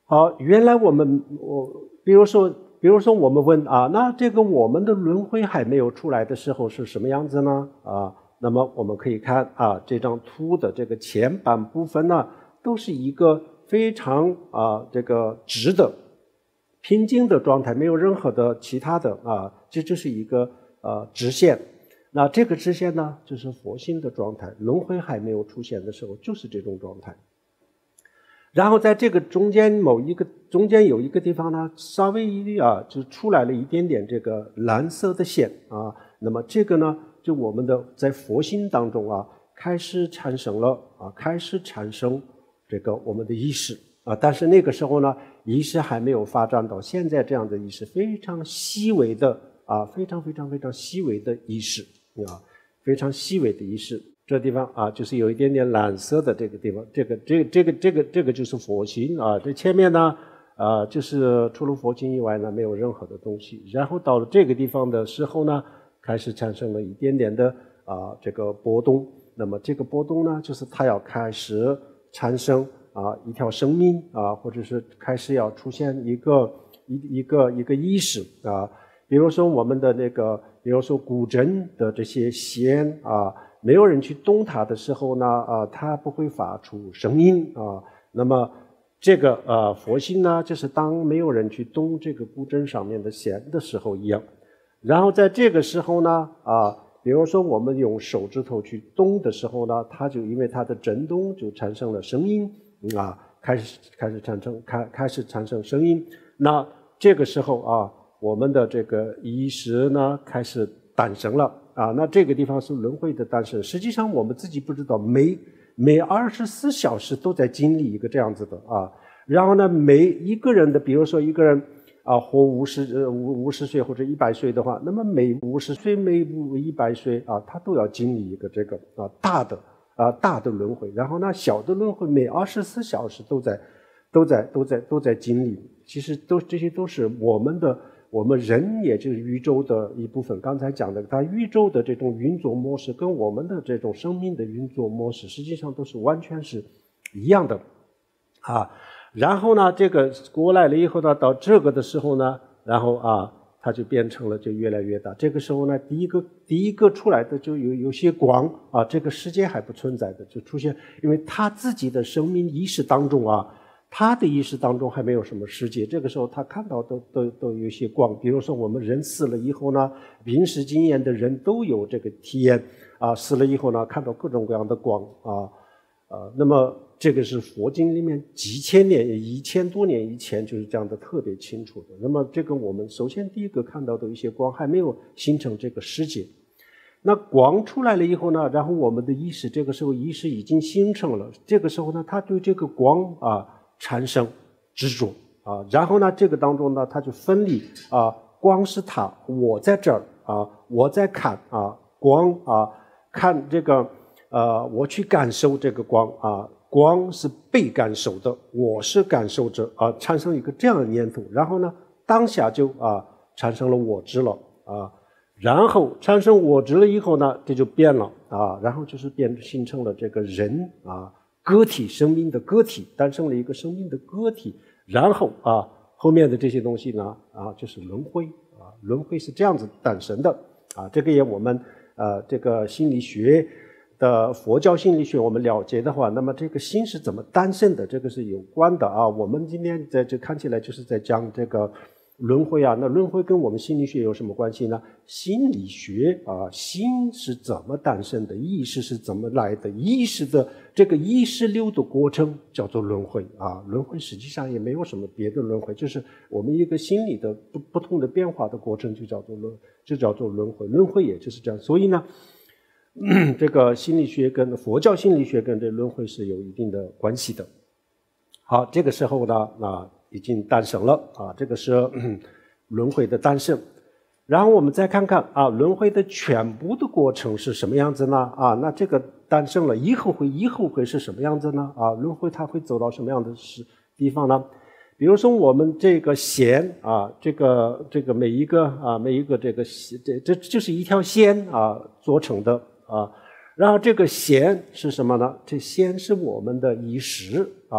好，原来我们我比如说比如说我们问啊，那这个我们的轮回还没有出来的时候是什么样子呢？啊，那么我们可以看啊，这张图的这个前半部分呢，都是一个非常啊这个直的平静的状态，没有任何的其他的啊，这就是一个呃直线。那这个直线呢，就是佛性的状态，轮回还没有出现的时候，就是这种状态。然后在这个中间某一个中间有一个地方呢，稍微啊就出来了一点点这个蓝色的线啊，那么这个呢，就我们的在佛心当中啊，开始产生了啊，开始产生这个我们的意识啊，但是那个时候呢，意识还没有发展到现在这样的意识，非常细微的啊，非常非常非常细微的意识啊，非常细微的意识。这地方啊，就是有一点点蓝色的这个地方，这个这个这个这个这个就是佛心啊。这前面呢，啊，就是除了佛心以外呢，没有任何的东西。然后到了这个地方的时候呢，开始产生了一点点的啊这个波动。那么这个波动呢，就是它要开始产生啊一条生命啊，或者是开始要出现一个一一个一个意识啊。比如说我们的那个，比如说古筝的这些弦啊。没有人去动它的时候呢，啊，它不会发出声音啊。那么这个呃佛心呢，就是当没有人去动这个古筝上面的弦的时候一样。然后在这个时候呢，啊，比如说我们用手指头去动的时候呢，它就因为它的震动就产生了声音啊，开始开始产生开开始产生声音。那这个时候啊，我们的这个意识呢开始诞生了。啊，那这个地方是轮回的诞生。实际上我们自己不知道，每每二十四小时都在经历一个这样子的啊。然后呢，每一个人的，比如说一个人啊，活五十呃五五十岁或者一百岁的话，那么每五十岁每一百岁啊，他都要经历一个这个啊大的啊大的轮回。然后呢，小的轮回每二十四小时都在都在都在都在经历。其实都这些都是我们的。我们人也就是宇宙的一部分，刚才讲的，它宇宙的这种运作模式跟我们的这种生命的运作模式，实际上都是完全是一样的啊。然后呢，这个过来了以后呢，到这个的时候呢，然后啊，它就变成了就越来越大。这个时候呢，第一个第一个出来的就有有些光啊，这个世界还不存在的就出现，因为他自己的生命意识当中啊。他的意识当中还没有什么世界，这个时候他看到都都都有一些光，比如说我们人死了以后呢，临时经验的人都有这个体验啊，死了以后呢，看到各种各样的光啊，呃，那么这个是佛经里面几千年、一千多年以前就是这样的特别清楚的。那么这个我们首先第一个看到的一些光还没有形成这个世界，那光出来了以后呢，然后我们的意识这个时候意识已经形成了，这个时候呢，他对这个光啊。产生执着啊，然后呢，这个当中呢，它就分离啊，光是它，我在这儿啊，我在看啊，光啊，看这个呃，我去感受这个光啊，光是被感受的，我是感受者啊，产生一个这样的念头，然后呢，当下就啊，产生了我执了啊，然后产生我执了以后呢，这就变了啊，然后就是变形成了这个人啊。个体生命的个体诞生了一个生命的个体，然后啊后面的这些东西呢啊就是轮回啊，轮回是这样子诞生的啊，这个也我们呃这个心理学的佛教心理学我们了解的话，那么这个心是怎么诞生的，这个是有关的啊。我们今天在这看起来就是在讲这个轮回啊，那轮回跟我们心理学有什么关系呢？心理学啊，心是怎么诞生的？意识是怎么来的？意识的这个意识流的过程叫做轮回啊。轮回实际上也没有什么别的轮回，就是我们一个心理的不不同的变化的过程就叫做轮，就叫做轮回。轮回也就是这样。所以呢，这个心理学跟佛教心理学跟这轮回是有一定的关系的。好，这个时候呢，啊。已经诞生了啊，这个是轮回的诞生。然后我们再看看啊，轮回的全部的过程是什么样子呢？啊，那这个诞生了以后会以后会是什么样子呢？啊，轮回它会走到什么样的地方呢？比如说我们这个弦啊，这个这个每一个啊每一个这个这这就是一条线啊做成的啊。然后这个弦是什么呢？这弦是我们的意识啊。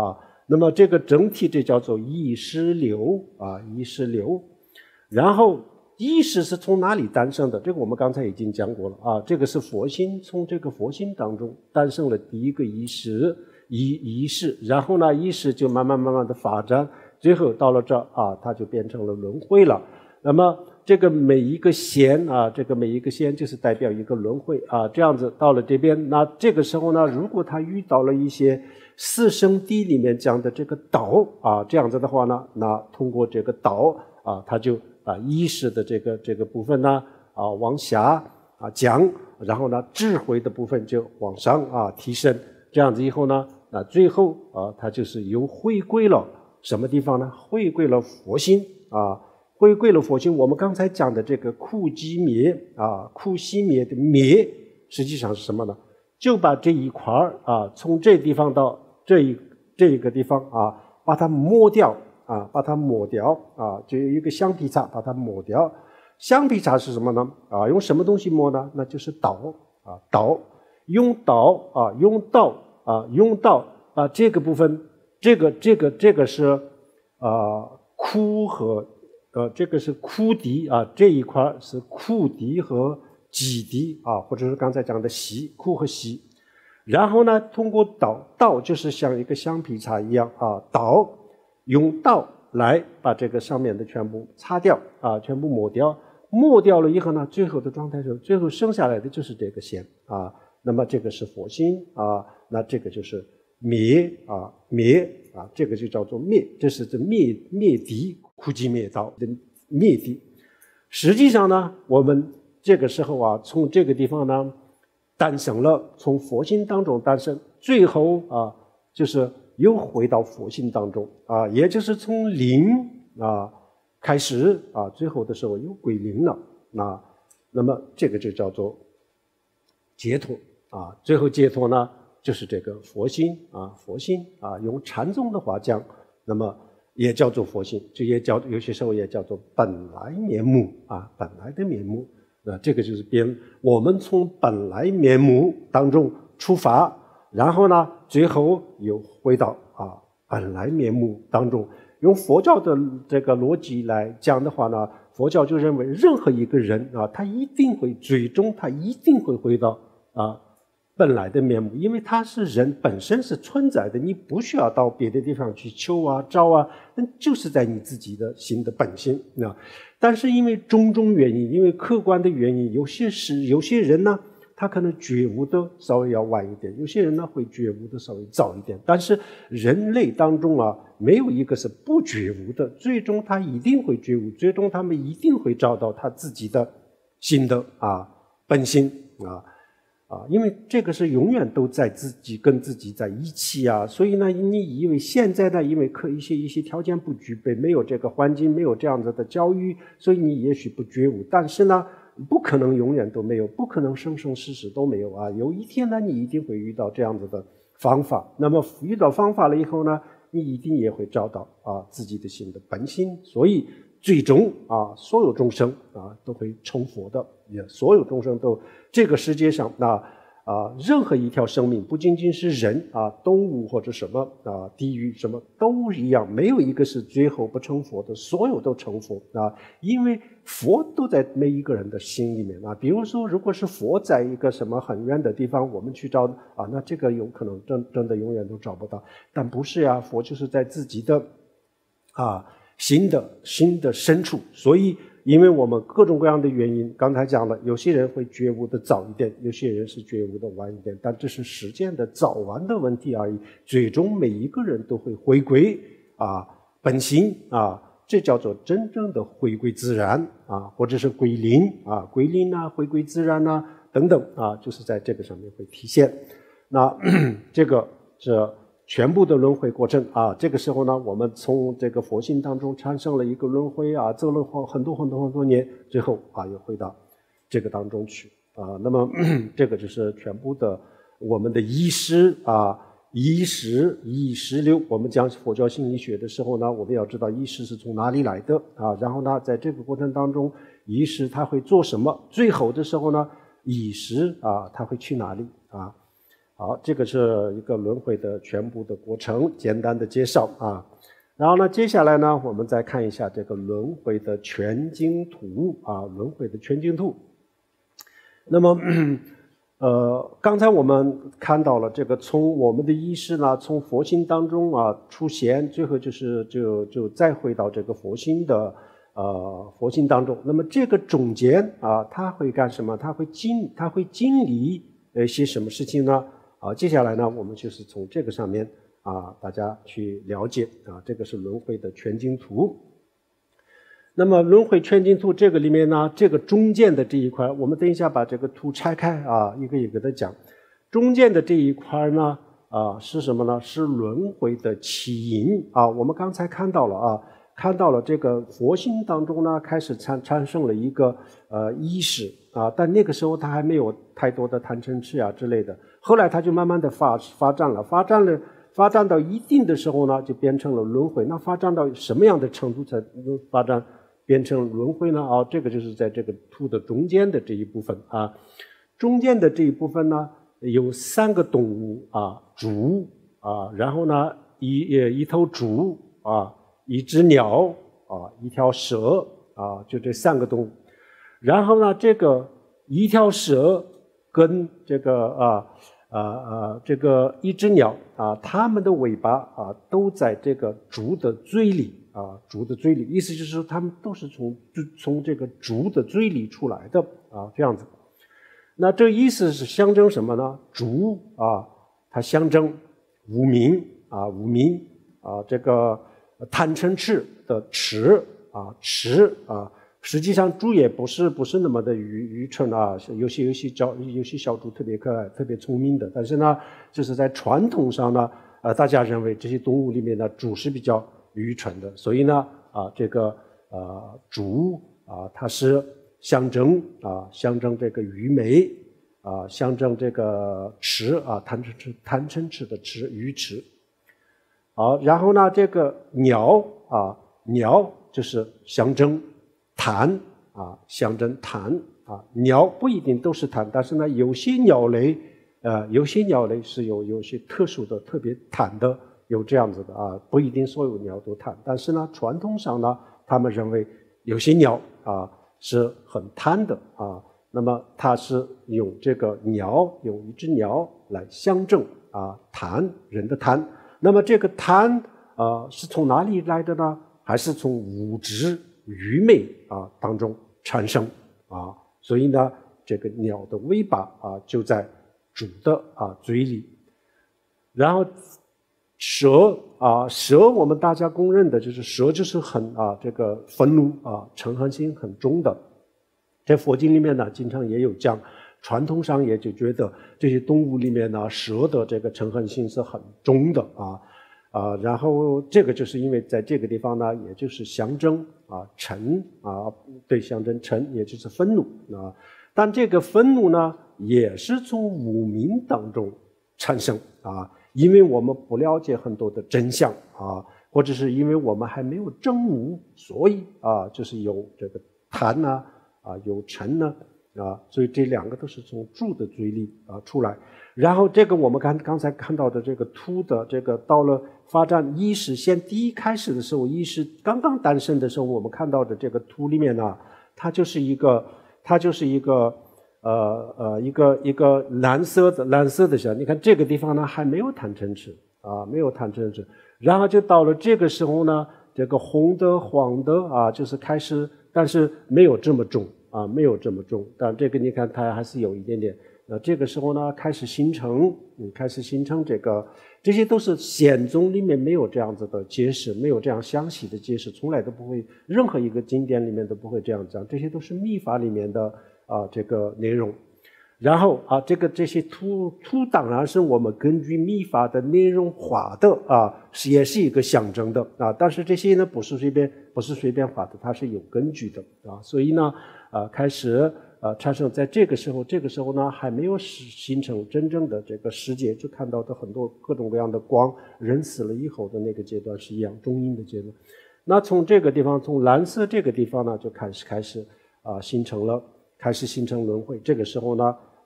那么这个整体这叫做意识流啊，意识流。然后意识是从哪里诞生的？这个我们刚才已经讲过了啊，这个是佛心，从这个佛心当中诞生了第一个意识，意意识，然后呢，意识就慢慢慢慢的发展，最后到了这啊，它就变成了轮回了。那么这个每一个弦啊，这个每一个弦就是代表一个轮回啊，这样子到了这边，那这个时候呢，如果他遇到了一些四圣谛里面讲的这个道啊，这样子的话呢，那通过这个道啊，他就啊意识的这个这个部分呢啊往下啊讲，然后呢智慧的部分就往上啊提升，这样子以后呢，那最后啊他就是又回归了什么地方呢？回归了佛心啊。回归了佛性，我们刚才讲的这个苦集灭啊，苦熄灭的灭，实际上是什么呢？就把这一块啊，从这地方到这一这一个地方啊，把它磨掉啊，把它磨掉啊，就有一个橡皮擦把它磨掉。橡皮擦是什么呢？啊，用什么东西磨呢？那就是刀啊，刀，用刀啊，用刀啊，用刀啊，这个部分，这个这个这个是啊苦和。呃，这个是苦谛啊，这一块是苦谛和集谛啊，或者是刚才讲的习，苦和习。然后呢，通过刀，刀就是像一个橡皮擦一样啊，刀用刀来把这个上面的全部擦掉啊，全部抹掉。抹掉了以后呢，最后的状态是，最后剩下来的就是这个弦啊。那么这个是佛心啊，那这个就是灭啊，灭啊，这个就叫做灭，这是这灭灭谛。苦集灭道的灭谛，实际上呢，我们这个时候啊，从这个地方呢，诞生了，从佛心当中诞生，最后啊，就是又回到佛心当中啊，也就是从零啊开始啊，最后的时候又归零了啊，那么这个就叫做解脱啊，最后解脱呢，就是这个佛心啊，佛心啊，用禅宗的话讲，那么。也叫做佛性，这也叫有些时候也叫做本来面目啊，本来的面目。那这个就是变，我们从本来面目当中出发，然后呢，最后又回到啊本来面目当中。用佛教的这个逻辑来讲的话呢，佛教就认为任何一个人啊，他一定会最终他一定会回到啊。本来的面目，因为它是人本身是存在的，你不需要到别的地方去求啊、招啊，那就是在你自己的心的本性啊。但是因为种种原因，因为客观的原因，有些是有些人呢，他可能觉悟的稍微要晚一点，有些人呢会觉悟的稍微早一点。但是人类当中啊，没有一个是不觉悟的，最终他一定会觉悟，最终他们一定会找到他自己的心的啊本性啊。啊，因为这个是永远都在自己跟自己在一起啊，所以呢，你以为现在呢，因为可一些一些条件不具备，没有这个环境，没有这样子的教育，所以你也许不觉悟，但是呢，不可能永远都没有，不可能生生世世都没有啊。有一天呢，你一定会遇到这样子的方法，那么遇到方法了以后呢，你一定也会找到啊自己的心的本心，所以最终啊，所有众生啊都会成佛的，也所有众生都。这个世界上，那啊，任何一条生命，不仅仅是人啊，动物或者什么啊，地狱什么都一样，没有一个是最后不成佛的，所有都成佛啊，因为佛都在每一个人的心里面啊。比如说，如果是佛在一个什么很远的地方，我们去找啊，那这个有可能真真的永远都找不到。但不是呀，佛就是在自己的啊心的心的深处，所以。因为我们各种各样的原因，刚才讲了，有些人会觉悟的早一点，有些人是觉悟的晚一点，但这是时间的早晚的问题而已。最终每一个人都会回归啊本心啊，这叫做真正的回归自然啊，或者是归零啊，归零啊，回归自然啊等等啊，就是在这个上面会体现。那这个是。全部的轮回过程啊，这个时候呢，我们从这个佛性当中产生了一个轮回啊，走了很多很多很多年，最后啊又回到这个当中去啊。那么这个就是全部的我们的意识啊，意识意识流。我们讲佛教心理学的时候呢，我们要知道意识是从哪里来的啊，然后呢，在这个过程当中，意识它会做什么？最后的时候呢，意识啊，它会去哪里啊？ 好，这个是一个轮回的全部的过程，简单的介绍啊。然后呢，接下来呢，我们再看一下这个轮回的全经图啊，轮回的全经图。那么，呃，刚才我们看到了这个，从我们的意识呢，从佛心当中啊出现，最后就是就就再回到这个佛心的呃佛心当中。那么这个中间啊，它会干什么？它会经它会经历呃些什么事情呢？啊，接下来呢，我们就是从这个上面啊，大家去了解啊，这个是轮回的全经图。那么轮回全经图这个里面呢，这个中间的这一块，我们等一下把这个图拆开啊，一个一个的讲。中间的这一块呢，啊是什么呢？是轮回的起因啊。我们刚才看到了啊，看到了这个佛心当中呢，开始产产生了一个呃意识啊，但那个时候它还没有太多的贪嗔痴啊之类的。后来它就慢慢的发发展了，发展了。发展到一定的时候呢，就变成了轮回。那发展到什么样的程度才能发展变成轮回呢？啊，这个就是在这个图的中间的这一部分啊。中间的这一部分呢，有三个动物啊，猪啊，然后呢一一头猪啊，一只鸟啊，一条蛇啊，就这三个动物。然后呢，这个一条蛇跟这个啊。啊啊，这个一只鸟啊，它们的尾巴啊都在这个猪的嘴里啊，猪的嘴里，意思就是说它们都是从从这个猪的嘴里出来的啊，这样子。那这意思是象征什么呢？猪啊，它象征无明啊，无明啊，这个贪嗔痴的痴啊，痴啊。实际上，猪也不是不是那么的愚愚蠢啊，有些有些小有些小猪特别可爱、特别聪明的。但是呢，就是在传统上呢，呃，大家认为这些动物里面呢，猪是比较愚蠢的。所以呢，啊，这个呃猪啊，它是象征啊，象征这个愚昧啊，象征这个痴啊，贪嗔痴贪嗔痴的痴愚痴。好，然后呢，这个鸟啊，鸟就是象征。贪啊，象征贪啊，鸟不一定都是贪，但是呢，有些鸟类，呃，有些鸟类是有有些特殊的、特别贪的，有这样子的啊，不一定所有鸟都贪，但是呢，传统上呢，他们认为有些鸟啊是很贪的啊，那么它是用这个鸟，用一只鸟来象征啊贪人的贪，那么这个贪啊是从哪里来的呢？还是从物质？愚昧啊当中产生啊，所以呢，这个鸟的尾巴啊就在猪的啊嘴里，然后蛇啊蛇我们大家公认的就是蛇就是很啊这个愤怒啊嗔恨心很重的，在佛经里面呢经常也有讲，传统上也就觉得这些动物里面呢蛇的这个嗔恨心是很重的啊。啊，然后这个就是因为在这个地方呢，也就是象征啊嗔啊，对，象征嗔，也就是愤怒啊。但这个愤怒呢，也是从无明当中产生啊，因为我们不了解很多的真相啊，或者是因为我们还没有证悟，所以啊，就是有这个贪呐啊，有嗔呢啊，所以这两个都是从猪的嘴里啊出来。然后这个我们刚刚才看到的这个图的这个到了发展意识先第一开始的时候，意识刚刚诞生的时候，我们看到的这个图里面呢，它就是一个它就是一个呃呃一个一个蓝色的蓝色的小，你看这个地方呢还没有贪嗔痴啊，没有贪嗔痴，然后就到了这个时候呢，这个红的黄的啊，就是开始，但是没有这么重啊，没有这么重，但这个你看它还是有一点点。那这个时候呢，开始形成，嗯，开始形成这个，这些都是显宗里面没有这样子的解释，没有这样详细的解释，从来都不会，任何一个经典里面都不会这样讲，这些都是密法里面的啊这个内容。然后啊，这个这些图图当然是我们根据密法的内容画的啊，是也是一个象征的啊，但是这些呢不是随便不是随便画的，它是有根据的啊，所以呢，啊开始。呃，产生在这个时候，这个时候呢，还没有形成真正的这个世界，就看到的很多各种各样的光，人死了以后的那个阶段是一样，中阴的阶段。那从这个地方，从蓝色这个地方呢，就开始开始啊、呃，形成了，开始形成轮回。这个时候呢，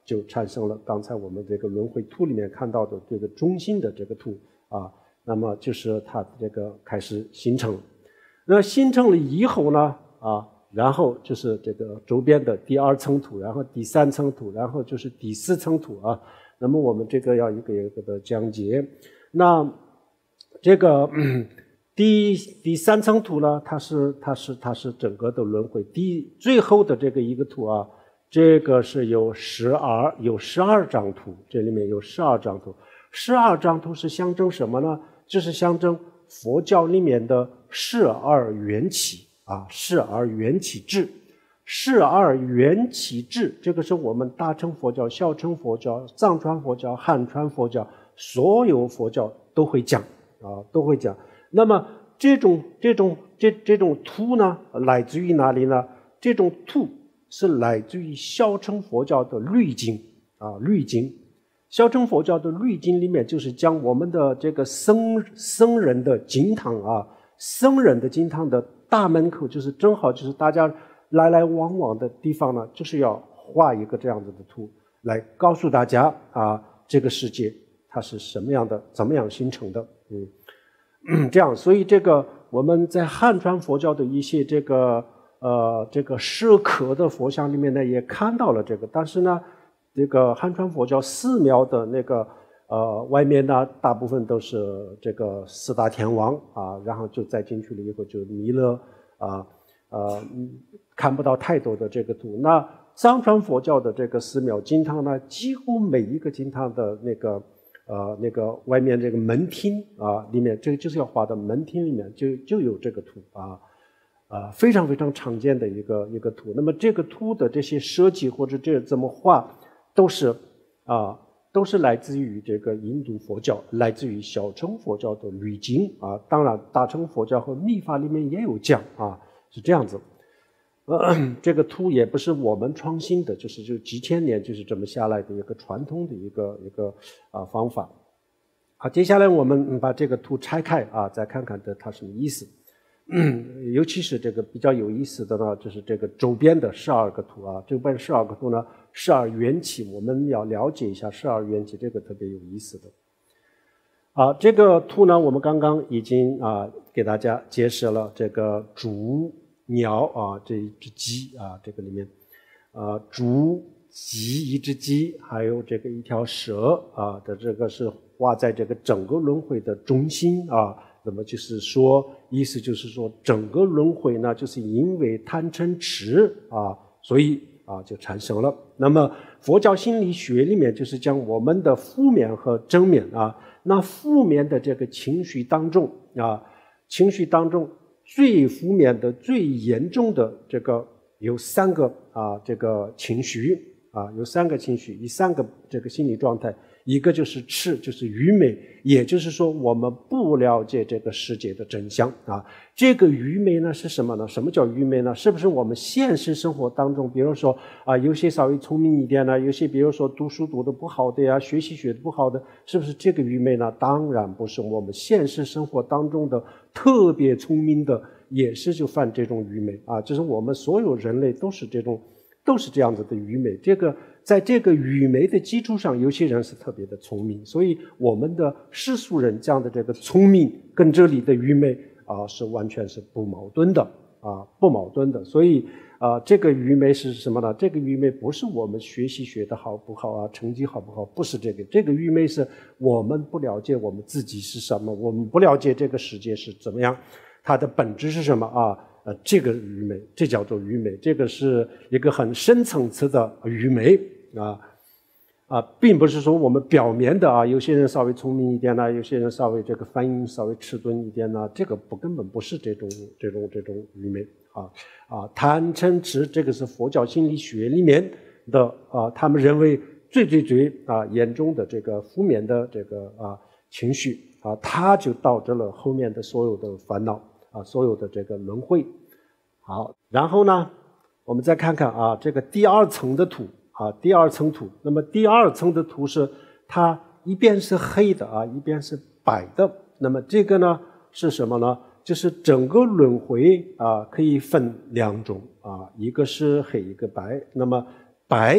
就产生了刚才我们这个轮回图里面看到的这个中心的这个图啊，那么就是它这个开始形成。那形成了以后呢啊，然后就是这个周边的第二层土，然后第三层土，然后就是第四层土啊。那么我们这个要一个一个的讲解。那这个、嗯、第第三层土呢，它是它是它是整个的轮回。第最后的这个一个土啊，这个是有十二有十二张图，这里面有十二张图。十二张图是象征什么呢？就是象征佛教里面的十二缘起啊，十二缘起制。十二缘起制，这个是我们大乘佛教、小乘佛教、藏传佛教、汉传佛教，所有佛教都会讲啊，都会讲。那么这种这种这这种图呢，来自于哪里呢？这种图是来自于小乘佛教的律经啊，律经。小乘佛教的律经里面，就是将我们的这个僧僧人的经堂啊，僧人的经堂的大门口，就是正好就是大家来来往往的地方呢，就是要画一个这样子的图，来告诉大家啊，这个世界它是什么样的，怎么样形成的。嗯，这样，所以这个我们在汉传佛教的一些这个呃这个石刻的佛像里面呢，也看到了这个，但是呢，这个汉传佛教寺庙的那个呃外面呢，大部分都是这个四大天王啊，然后就再进去了以后就弥勒啊。呃，看不到太多的这个图。那藏传佛教的这个寺庙经堂呢，几乎每一个经堂的那个呃那个外面这个门厅啊，里面这个就是要画的门厅里面就就有这个图啊，啊非常非常常见的一个一个图。那么这个图的这些设计或者这怎么画，都是啊都是来自于这个印度佛教，来自于小乘佛教的律经啊。当然，大乘佛教和密法里面也有讲啊。是这样子，呃，这个图也不是我们创新的，就是就几千年就是这么下来的一个传统的一个一个啊方法。好，接下来我们把这个图拆开啊，再看看这它什么意思。嗯，尤其是这个比较有意思的呢，就是这个周边的十二个图啊，周边十二个图呢，十二缘起，我们要了解一下十二缘起，这个特别有意思的。啊，这个图呢，我们刚刚已经啊给大家解释了这个主鸟啊，这一只鸡啊，这个里面，啊，主鸡一只鸡，还有这个一条蛇啊的这个是画在这个整个轮回的中心啊。那么就是说，意思就是说，整个轮回呢，就是因为贪嗔痴啊，所以啊就产生了。那么佛教心理学里面就是将我们的负面和正面啊，那负面的这个情绪当中啊，情绪当中最负面的、最严重的这个有三个啊，这个情绪啊，有三个情绪，有三个这个心理状态。一个就是痴，就是愚昧，也就是说我们不了解这个世界的真相啊。这个愚昧呢是什么呢？什么叫愚昧呢？是不是我们现实生活当中，比如说啊，有些稍微聪明一点呢，有些比如说读书读得不好的呀，学习学得不好的，是不是这个愚昧呢？当然不是，我们现实生活当中的特别聪明的也是就犯这种愚昧啊，就是我们所有人类都是这种都是这样子的愚昧。这个在这个愚昧的基础上，有些人是特别的聪明，所以我们的世俗人讲的这个聪明跟这里的愚昧啊是完全是不矛盾的啊，不矛盾的。所以啊，这个愚昧是什么呢？这个愚昧不是我们学习学得好不好啊，成绩好不好，不是这个。这个愚昧是我们不了解我们自己是什么，我们不了解这个世界是怎么样，它的本质是什么啊？呃，这个愚昧，这叫做愚昧，这个是一个很深层次的愚昧啊啊，并不是说我们表面的啊，有些人稍微聪明一点呢，有些人稍微这个反应稍微迟钝一点呢，这个不根本不是这种这种这种愚昧啊啊，贪嗔痴，这个是佛教心理学里面的啊，他们认为最最最啊严重的这个负面的这个啊情绪啊，它就导致了后面的所有的烦恼。啊，所有的这个轮回。好，然后呢，我们再看看啊，这个第二层的图啊，第二层图。那么第二层的图是它一边是黑的啊，一边是白的。那么这个呢是什么呢？就是整个轮回啊，可以分两种啊，一个是黑，一个白。那么白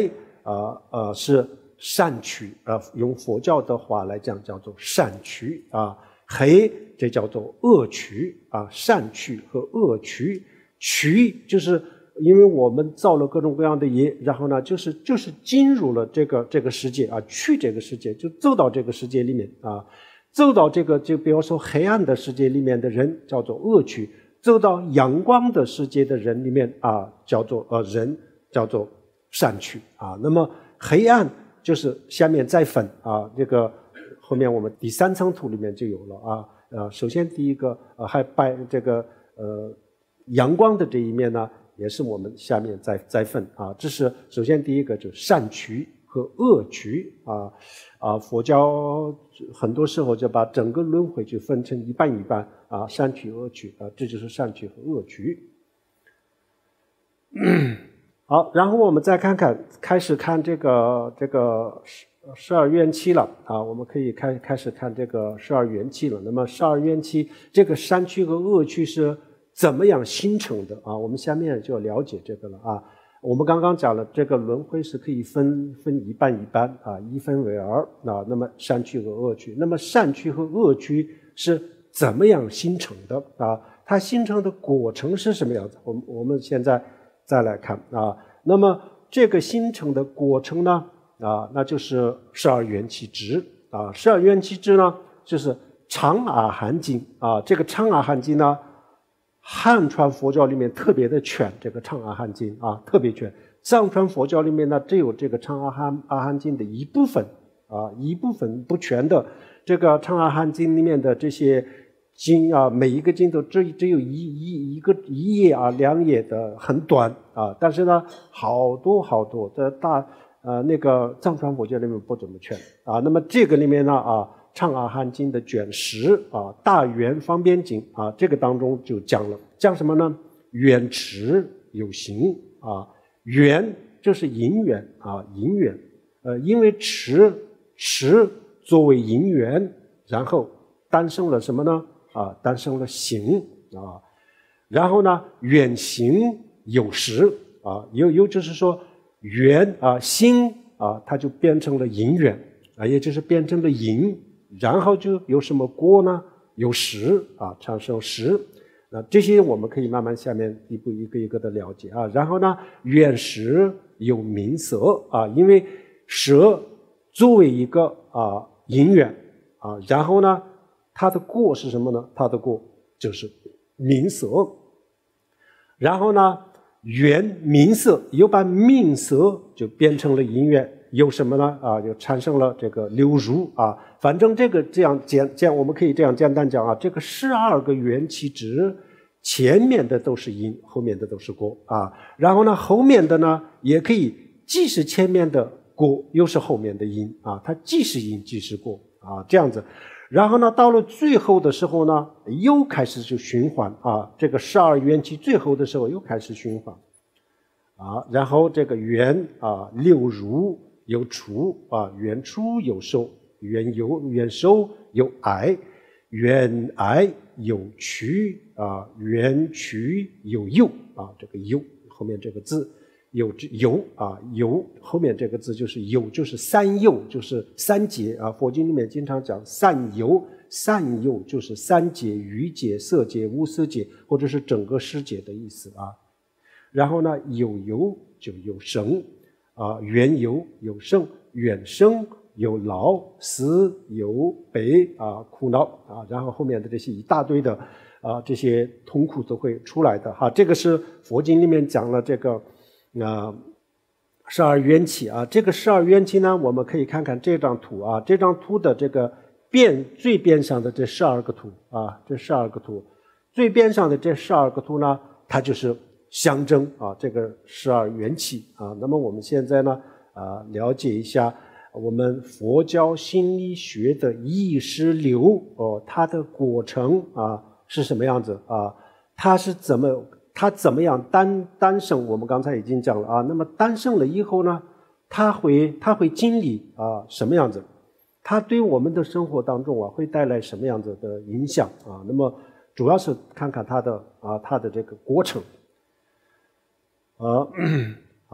啊呃是善趣啊，用佛教的话来讲叫做善趣啊，黑这叫做恶趣啊，善趣和恶趣，趣就是因为我们造了各种各样的业，然后呢就是就是进入了这个这个世界啊，去这个世界就走到这个世界里面啊，走到这个就比方说黑暗的世界里面的人叫做恶趣，走到阳光的世界的人里面啊，叫做呃人叫做善趣啊。那么黑暗就是下面再分啊，这个后面我们第三层图里面就有了啊。呃，首先第一个呃还拜这个呃阳光的这一面呢，也是我们下面再再分啊。这是首先第一个就是善趣和恶趣啊啊，佛教很多时候就把整个轮回就分成一半一半啊，善趣恶趣啊，这就是善趣和恶趣。好，然后我们再看看，开始看这个这个十二缘起了啊，我们可以开开始看这个十二缘起了。那么十二缘起这个善趣和恶趣是怎么样形成的啊？我们下面就要了解这个了啊。我们刚刚讲了，这个轮回是可以分分一半一半啊，一分为二啊。那么善趣和恶趣，那么善趣和恶趣是怎么样形成的啊？它形成的过程是什么样子？我们我们现在再来看啊。那么这个形成的过程呢啊，那就是十二缘起支啊。十二缘起支呢，就是长阿含经啊。这个长阿含经呢，汉传佛教里面特别的全，这个长阿含经啊特别全。藏传佛教里面呢，只有这个长阿含阿含经的一部分啊，一部分不全的。这个长阿含经里面的这些经啊，每一个经都只只有一一一个一页啊，两页的，很短啊。但是呢，好多好多的大呃那个藏传佛教里面不怎么全啊。那么这个里面呢啊。长阿含经的卷十啊，大圆方便经啊，这个当中就讲了，讲什么呢？缘持有行啊，缘就是因缘啊，因缘，呃，因为持持作为因缘，然后诞生了什么呢？啊，诞生了行啊，然后呢，缘行有实啊，有有就是说缘啊，心啊，它就变成了因缘啊，也就是变成了因。然后就有什么果呢？有实啊，产生实。那这些我们可以慢慢下面一步一个一个的了解啊。然后呢，缘实有名色啊，因为舍作为一个啊因缘啊，然后呢，它的果是什么呢？它的果就是名色。然后呢，缘名色又把名色就变成了因缘。有什么呢？啊，就产生了这个流入啊。反正这个这样简简，我们可以这样简单讲啊。这个十二个缘起支，前面的都是因，后面的都是果啊。然后呢，后面的呢，也可以既是前面的果，又是后面的因啊。它既是因，既是果啊，这样子。然后呢，到了最后的时候呢，又开始就循环啊。这个十二缘起最后的时候又开始循环啊。然后这个缘啊流入。有出啊，缘出有受，缘有缘受有爱，缘爱有取啊，缘取有诱啊，这个诱后面这个字有诱啊，诱后面这个字就是诱，就是三诱，就是三界啊。佛经里面经常讲三诱，三诱就是三界、欲界、色界、无色界，或者是整个世界的意思啊。然后呢，有由就有生。啊，缘由有生，缘生有老死有悲啊，苦恼啊，然后后面的这些一大堆的啊，这些痛苦都会出来的哈。这个是佛经里面讲了这个啊十二缘起啊。这个十二缘起呢，我们可以看看这张图啊，这张图的这个边最边上的这十二个图啊，这十二个图最边上的这十二个图呢，它就是象征啊，这个十二缘起啊。那么我们现在呢啊，了解一下我们佛教心理学的意识流哦，它的过程啊是什么样子啊？它是怎么它怎么样诞诞生？我们刚才已经讲了啊。那么诞生了以后呢，它会它会经历啊什么样子？它对我们的生活当中啊会带来什么样子的影响啊？那么主要是看看它的啊它的这个过程。呃，好，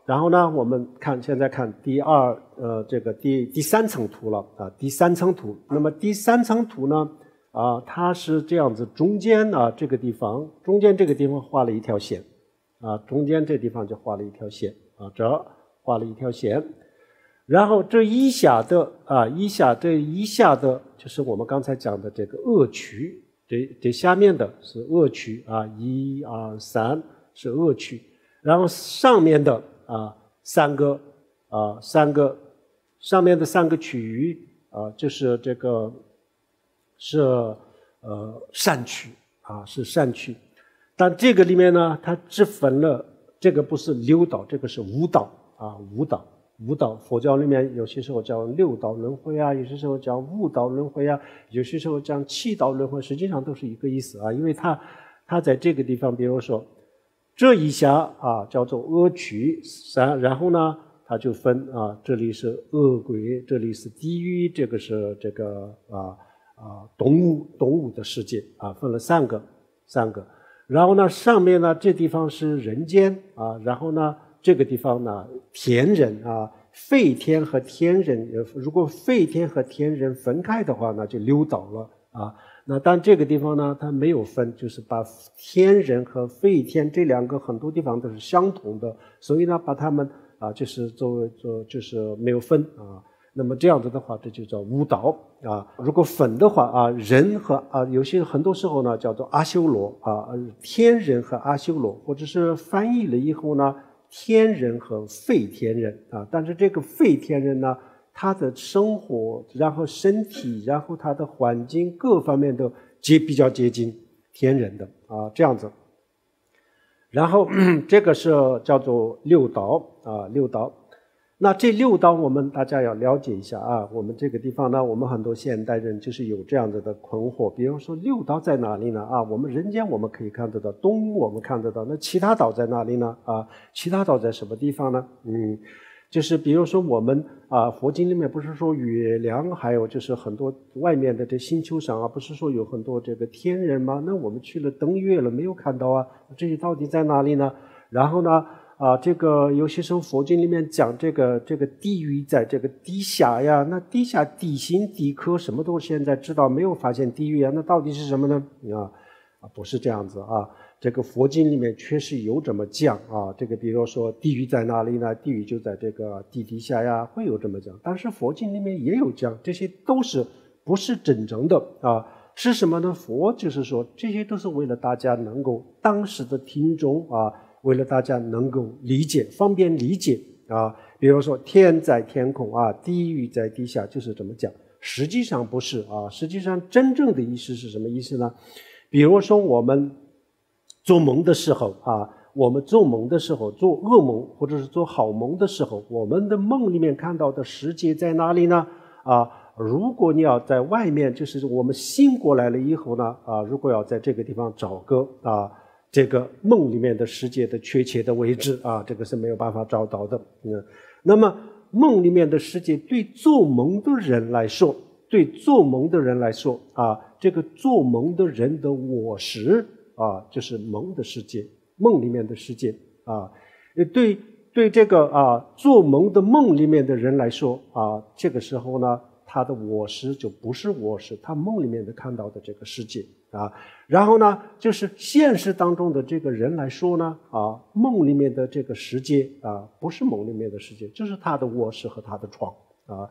然后呢，我们看现在看第二呃这个第第三层图了啊，第三层图。那么第三层图呢啊，它是这样子，中间啊这个地方，中间这个地方画了一条线啊，中间这地方就画了一条线啊，这画了一条线。然后这一下的啊，一下这一下的就是我们刚才讲的这个恶区，这这下面的是恶区啊，一二三是恶区，然后上面的啊三个啊三个上面的三个区域啊，就是这个是呃善区啊，是善区，但这个里面呢，它只分了这个不是六道，这个是五道啊，五道。五道，佛教里面有些时候叫六道轮回啊，有些时候叫五道轮回啊，有些时候讲七道轮回，实际上都是一个意思啊。因为它它在这个地方，比如说这一下啊叫做恶趣，然后呢它就分啊，这里是恶鬼，这里是地狱，这个是这个啊啊动物动物的世界啊，分了三个三个。然后呢上面呢这地方是人间啊，然后呢。这个地方呢，天人啊，废天和天人，如果废天和天人分开的话，那就六道了啊。那但这个地方呢，它没有分，就是把天人和废天这两个很多地方都是相同的，所以呢，把它们啊，就是作为做就是没有分啊。那么这样子的话，这就叫五道啊。如果分的话啊，人和啊，有些很多时候呢叫做阿修罗啊，天人和阿修罗，或者是翻译了以后呢。天人和废天人啊，但是这个废天人呢，他的生活，然后身体，然后他的环境各方面都接比较接近天人的啊，这样子。然后这个是叫做六道啊，六道。那这六道我们大家要了解一下啊，我们这个地方呢，我们很多现代人就是有这样子的困惑，比如说六道在哪里呢？啊，我们人间我们可以看得到，动物我们看得到，那其他岛在哪里呢？啊，其他岛在什么地方呢？嗯，就是比如说我们啊，佛经里面不是说月亮，还有就是很多外面的这星球上啊，不是说有很多这个天人吗？那我们去了登月了，没有看到啊，这些到底在哪里呢？然后呢？啊，这个有些时候佛经里面讲这个这个地狱在这个地下呀，那地下地心地壳什么都现在知道，没有发现地狱啊，那到底是什么呢？啊啊，不是这样子啊，这个佛经里面确实有这么讲啊，这个比如说地狱在哪里呢？地狱就在这个地底下呀，会有这么讲，但是佛经里面也有讲，这些都是不是真正的啊？是什么呢？佛就是说这些都是为了大家能够当时的听众啊。为了大家能够理解，方便理解啊，比如说天在天空啊，地狱在地下，就是这么讲。实际上不是啊，实际上真正的意思是什么意思呢？比如说我们做梦的时候啊，我们做梦的时候，做噩梦或者是做好梦的时候，我们的梦里面看到的世界在哪里呢？啊，如果你要在外面，就是我们醒过来了以后呢，啊，如果要在这个地方找个啊。这个梦里面的世界的确切的位置啊，这个是没有办法找到的。嗯，那么梦里面的世界对做梦的人来说，对做梦的人来说啊，这个做梦的人的我识啊，就是梦的世界，梦里面的世界啊，对对这个啊做梦的梦里面的人来说啊，这个时候呢，他的我识就不是我识，他梦里面的看到的这个世界。啊，然后呢，就是现实当中的这个人来说呢，啊，梦里面的这个世界啊，不是梦里面的世界，就是他的卧室和他的床啊。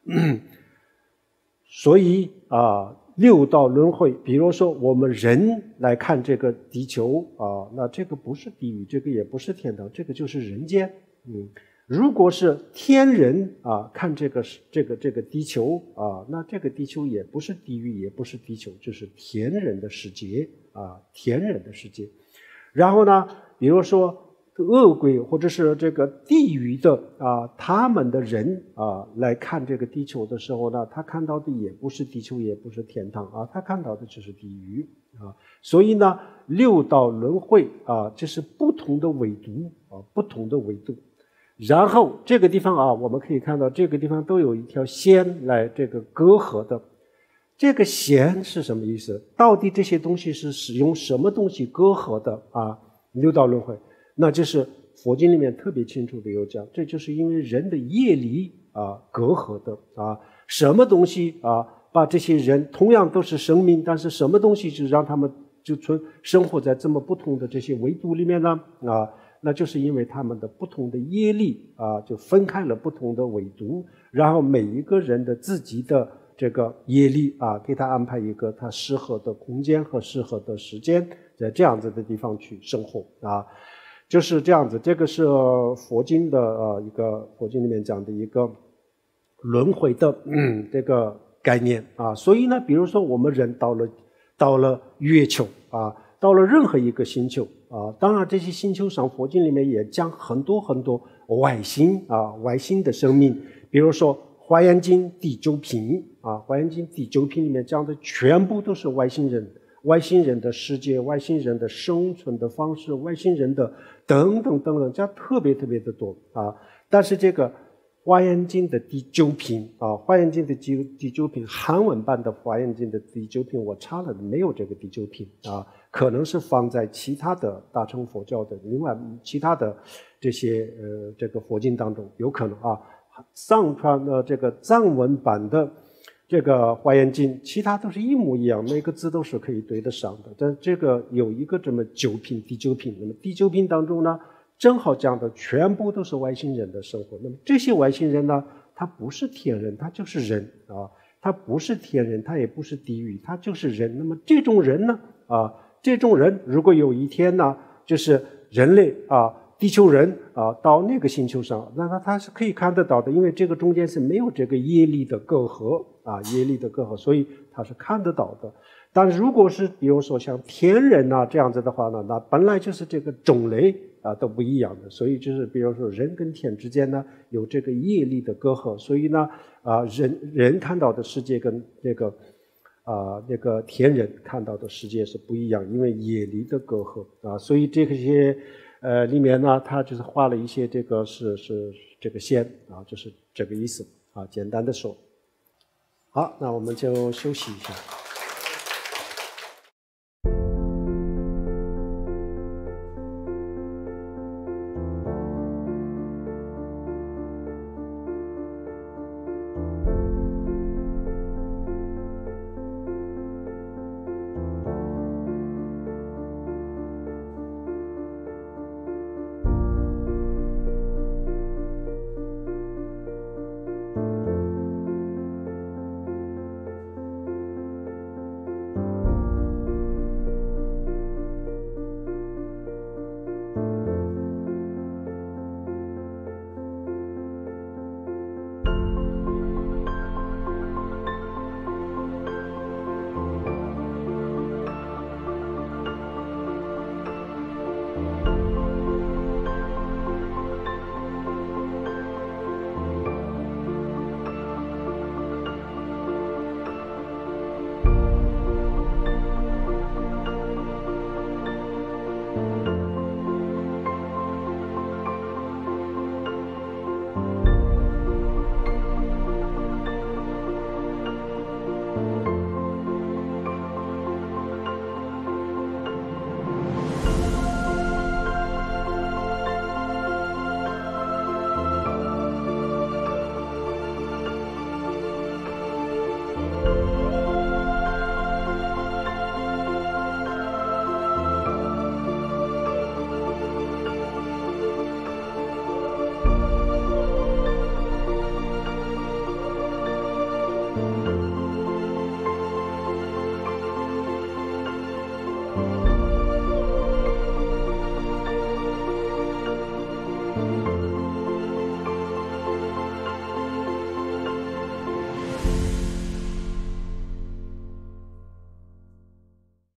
所以啊，六道轮回，比如说我们人来看这个地球啊，那这个不是地狱，这个也不是天堂，这个就是人间。嗯。如果是天人啊，看这个这个这个地球啊，那这个地球也不是地狱，也不是地球，就是天人的世界啊，天人的世界。然后呢，比如说恶鬼或者是这个地狱的啊，他们的人啊来看这个地球的时候呢，他看到的也不是地球，也不是天堂啊，他看到的就是地狱啊。所以呢，六道轮回啊，这是不同的纬度啊，不同的纬度。然后这个地方啊，我们可以看到这个地方都有一条线来这个隔阂的。这个弦是什么意思？到底这些东西是使用什么东西隔阂的啊？六道轮回，那就是佛经里面特别清楚的有讲，这就是因为人的业力啊隔阂的啊，什么东西啊把这些人同样都是生命，但是什么东西就让他们就存生活在这么不同的这些维度里面呢？啊，那就是因为他们的不同的业力啊，就分开了不同的维度，然后每一个人的自己的这个业力啊，给他安排一个他适合的空间和适合的时间，在这样子的地方去生活啊，就是这样子。这个是佛经的呃一个佛经里面讲的一个轮回的嗯这个概念啊。所以呢，比如说我们人到了到了月球啊，到了任何一个星球啊，当然这些星球上佛经里面也讲很多很多外星啊外星的生命，比如说华严经第九品啊，华严经第九品里面讲的全部都是外星人，外星人的世界，外星人的生存的方式，外星人的等等等等，这样特别特别的多啊。但是这个华严经的第九品啊，华严经的第第九品，韩文版的华严经的第九品，我查了没有这个第九品啊，可能是放在其他的大乘佛教的另外其他的这些呃这个佛经当中有可能啊。藏传的这个藏文版的这个华严经，其他都是一模一样，每个字都是可以对得上的。但这个有一个这么九品，第九品，那么第九品当中呢，正好讲的全部都是外星人的生活。那么这些外星人呢，他不是天人，他就是人啊，他不是天人，他也不是地狱，他就是人。那么这种人呢，啊，这种人如果有一天呢，就是人类啊。地球人啊，到那个星球上，那他他是可以看得到的，因为这个中间是没有这个业力的隔阂啊，业力的隔阂，所以他是看得到的。但如果是比如说像天人啊这样子的话呢，那本来就是这个种类啊都不一样的，所以就是比如说人跟天之间呢有这个业力的隔阂，所以呢啊人人看到的世界跟这个啊那个天人看到的世界是不一样，因为业力的隔阂啊，所以这些。呃，里面呢，他就是画了一些这个是是这个线啊，就是这个意思啊，简单的说。好，那我们就休息一下。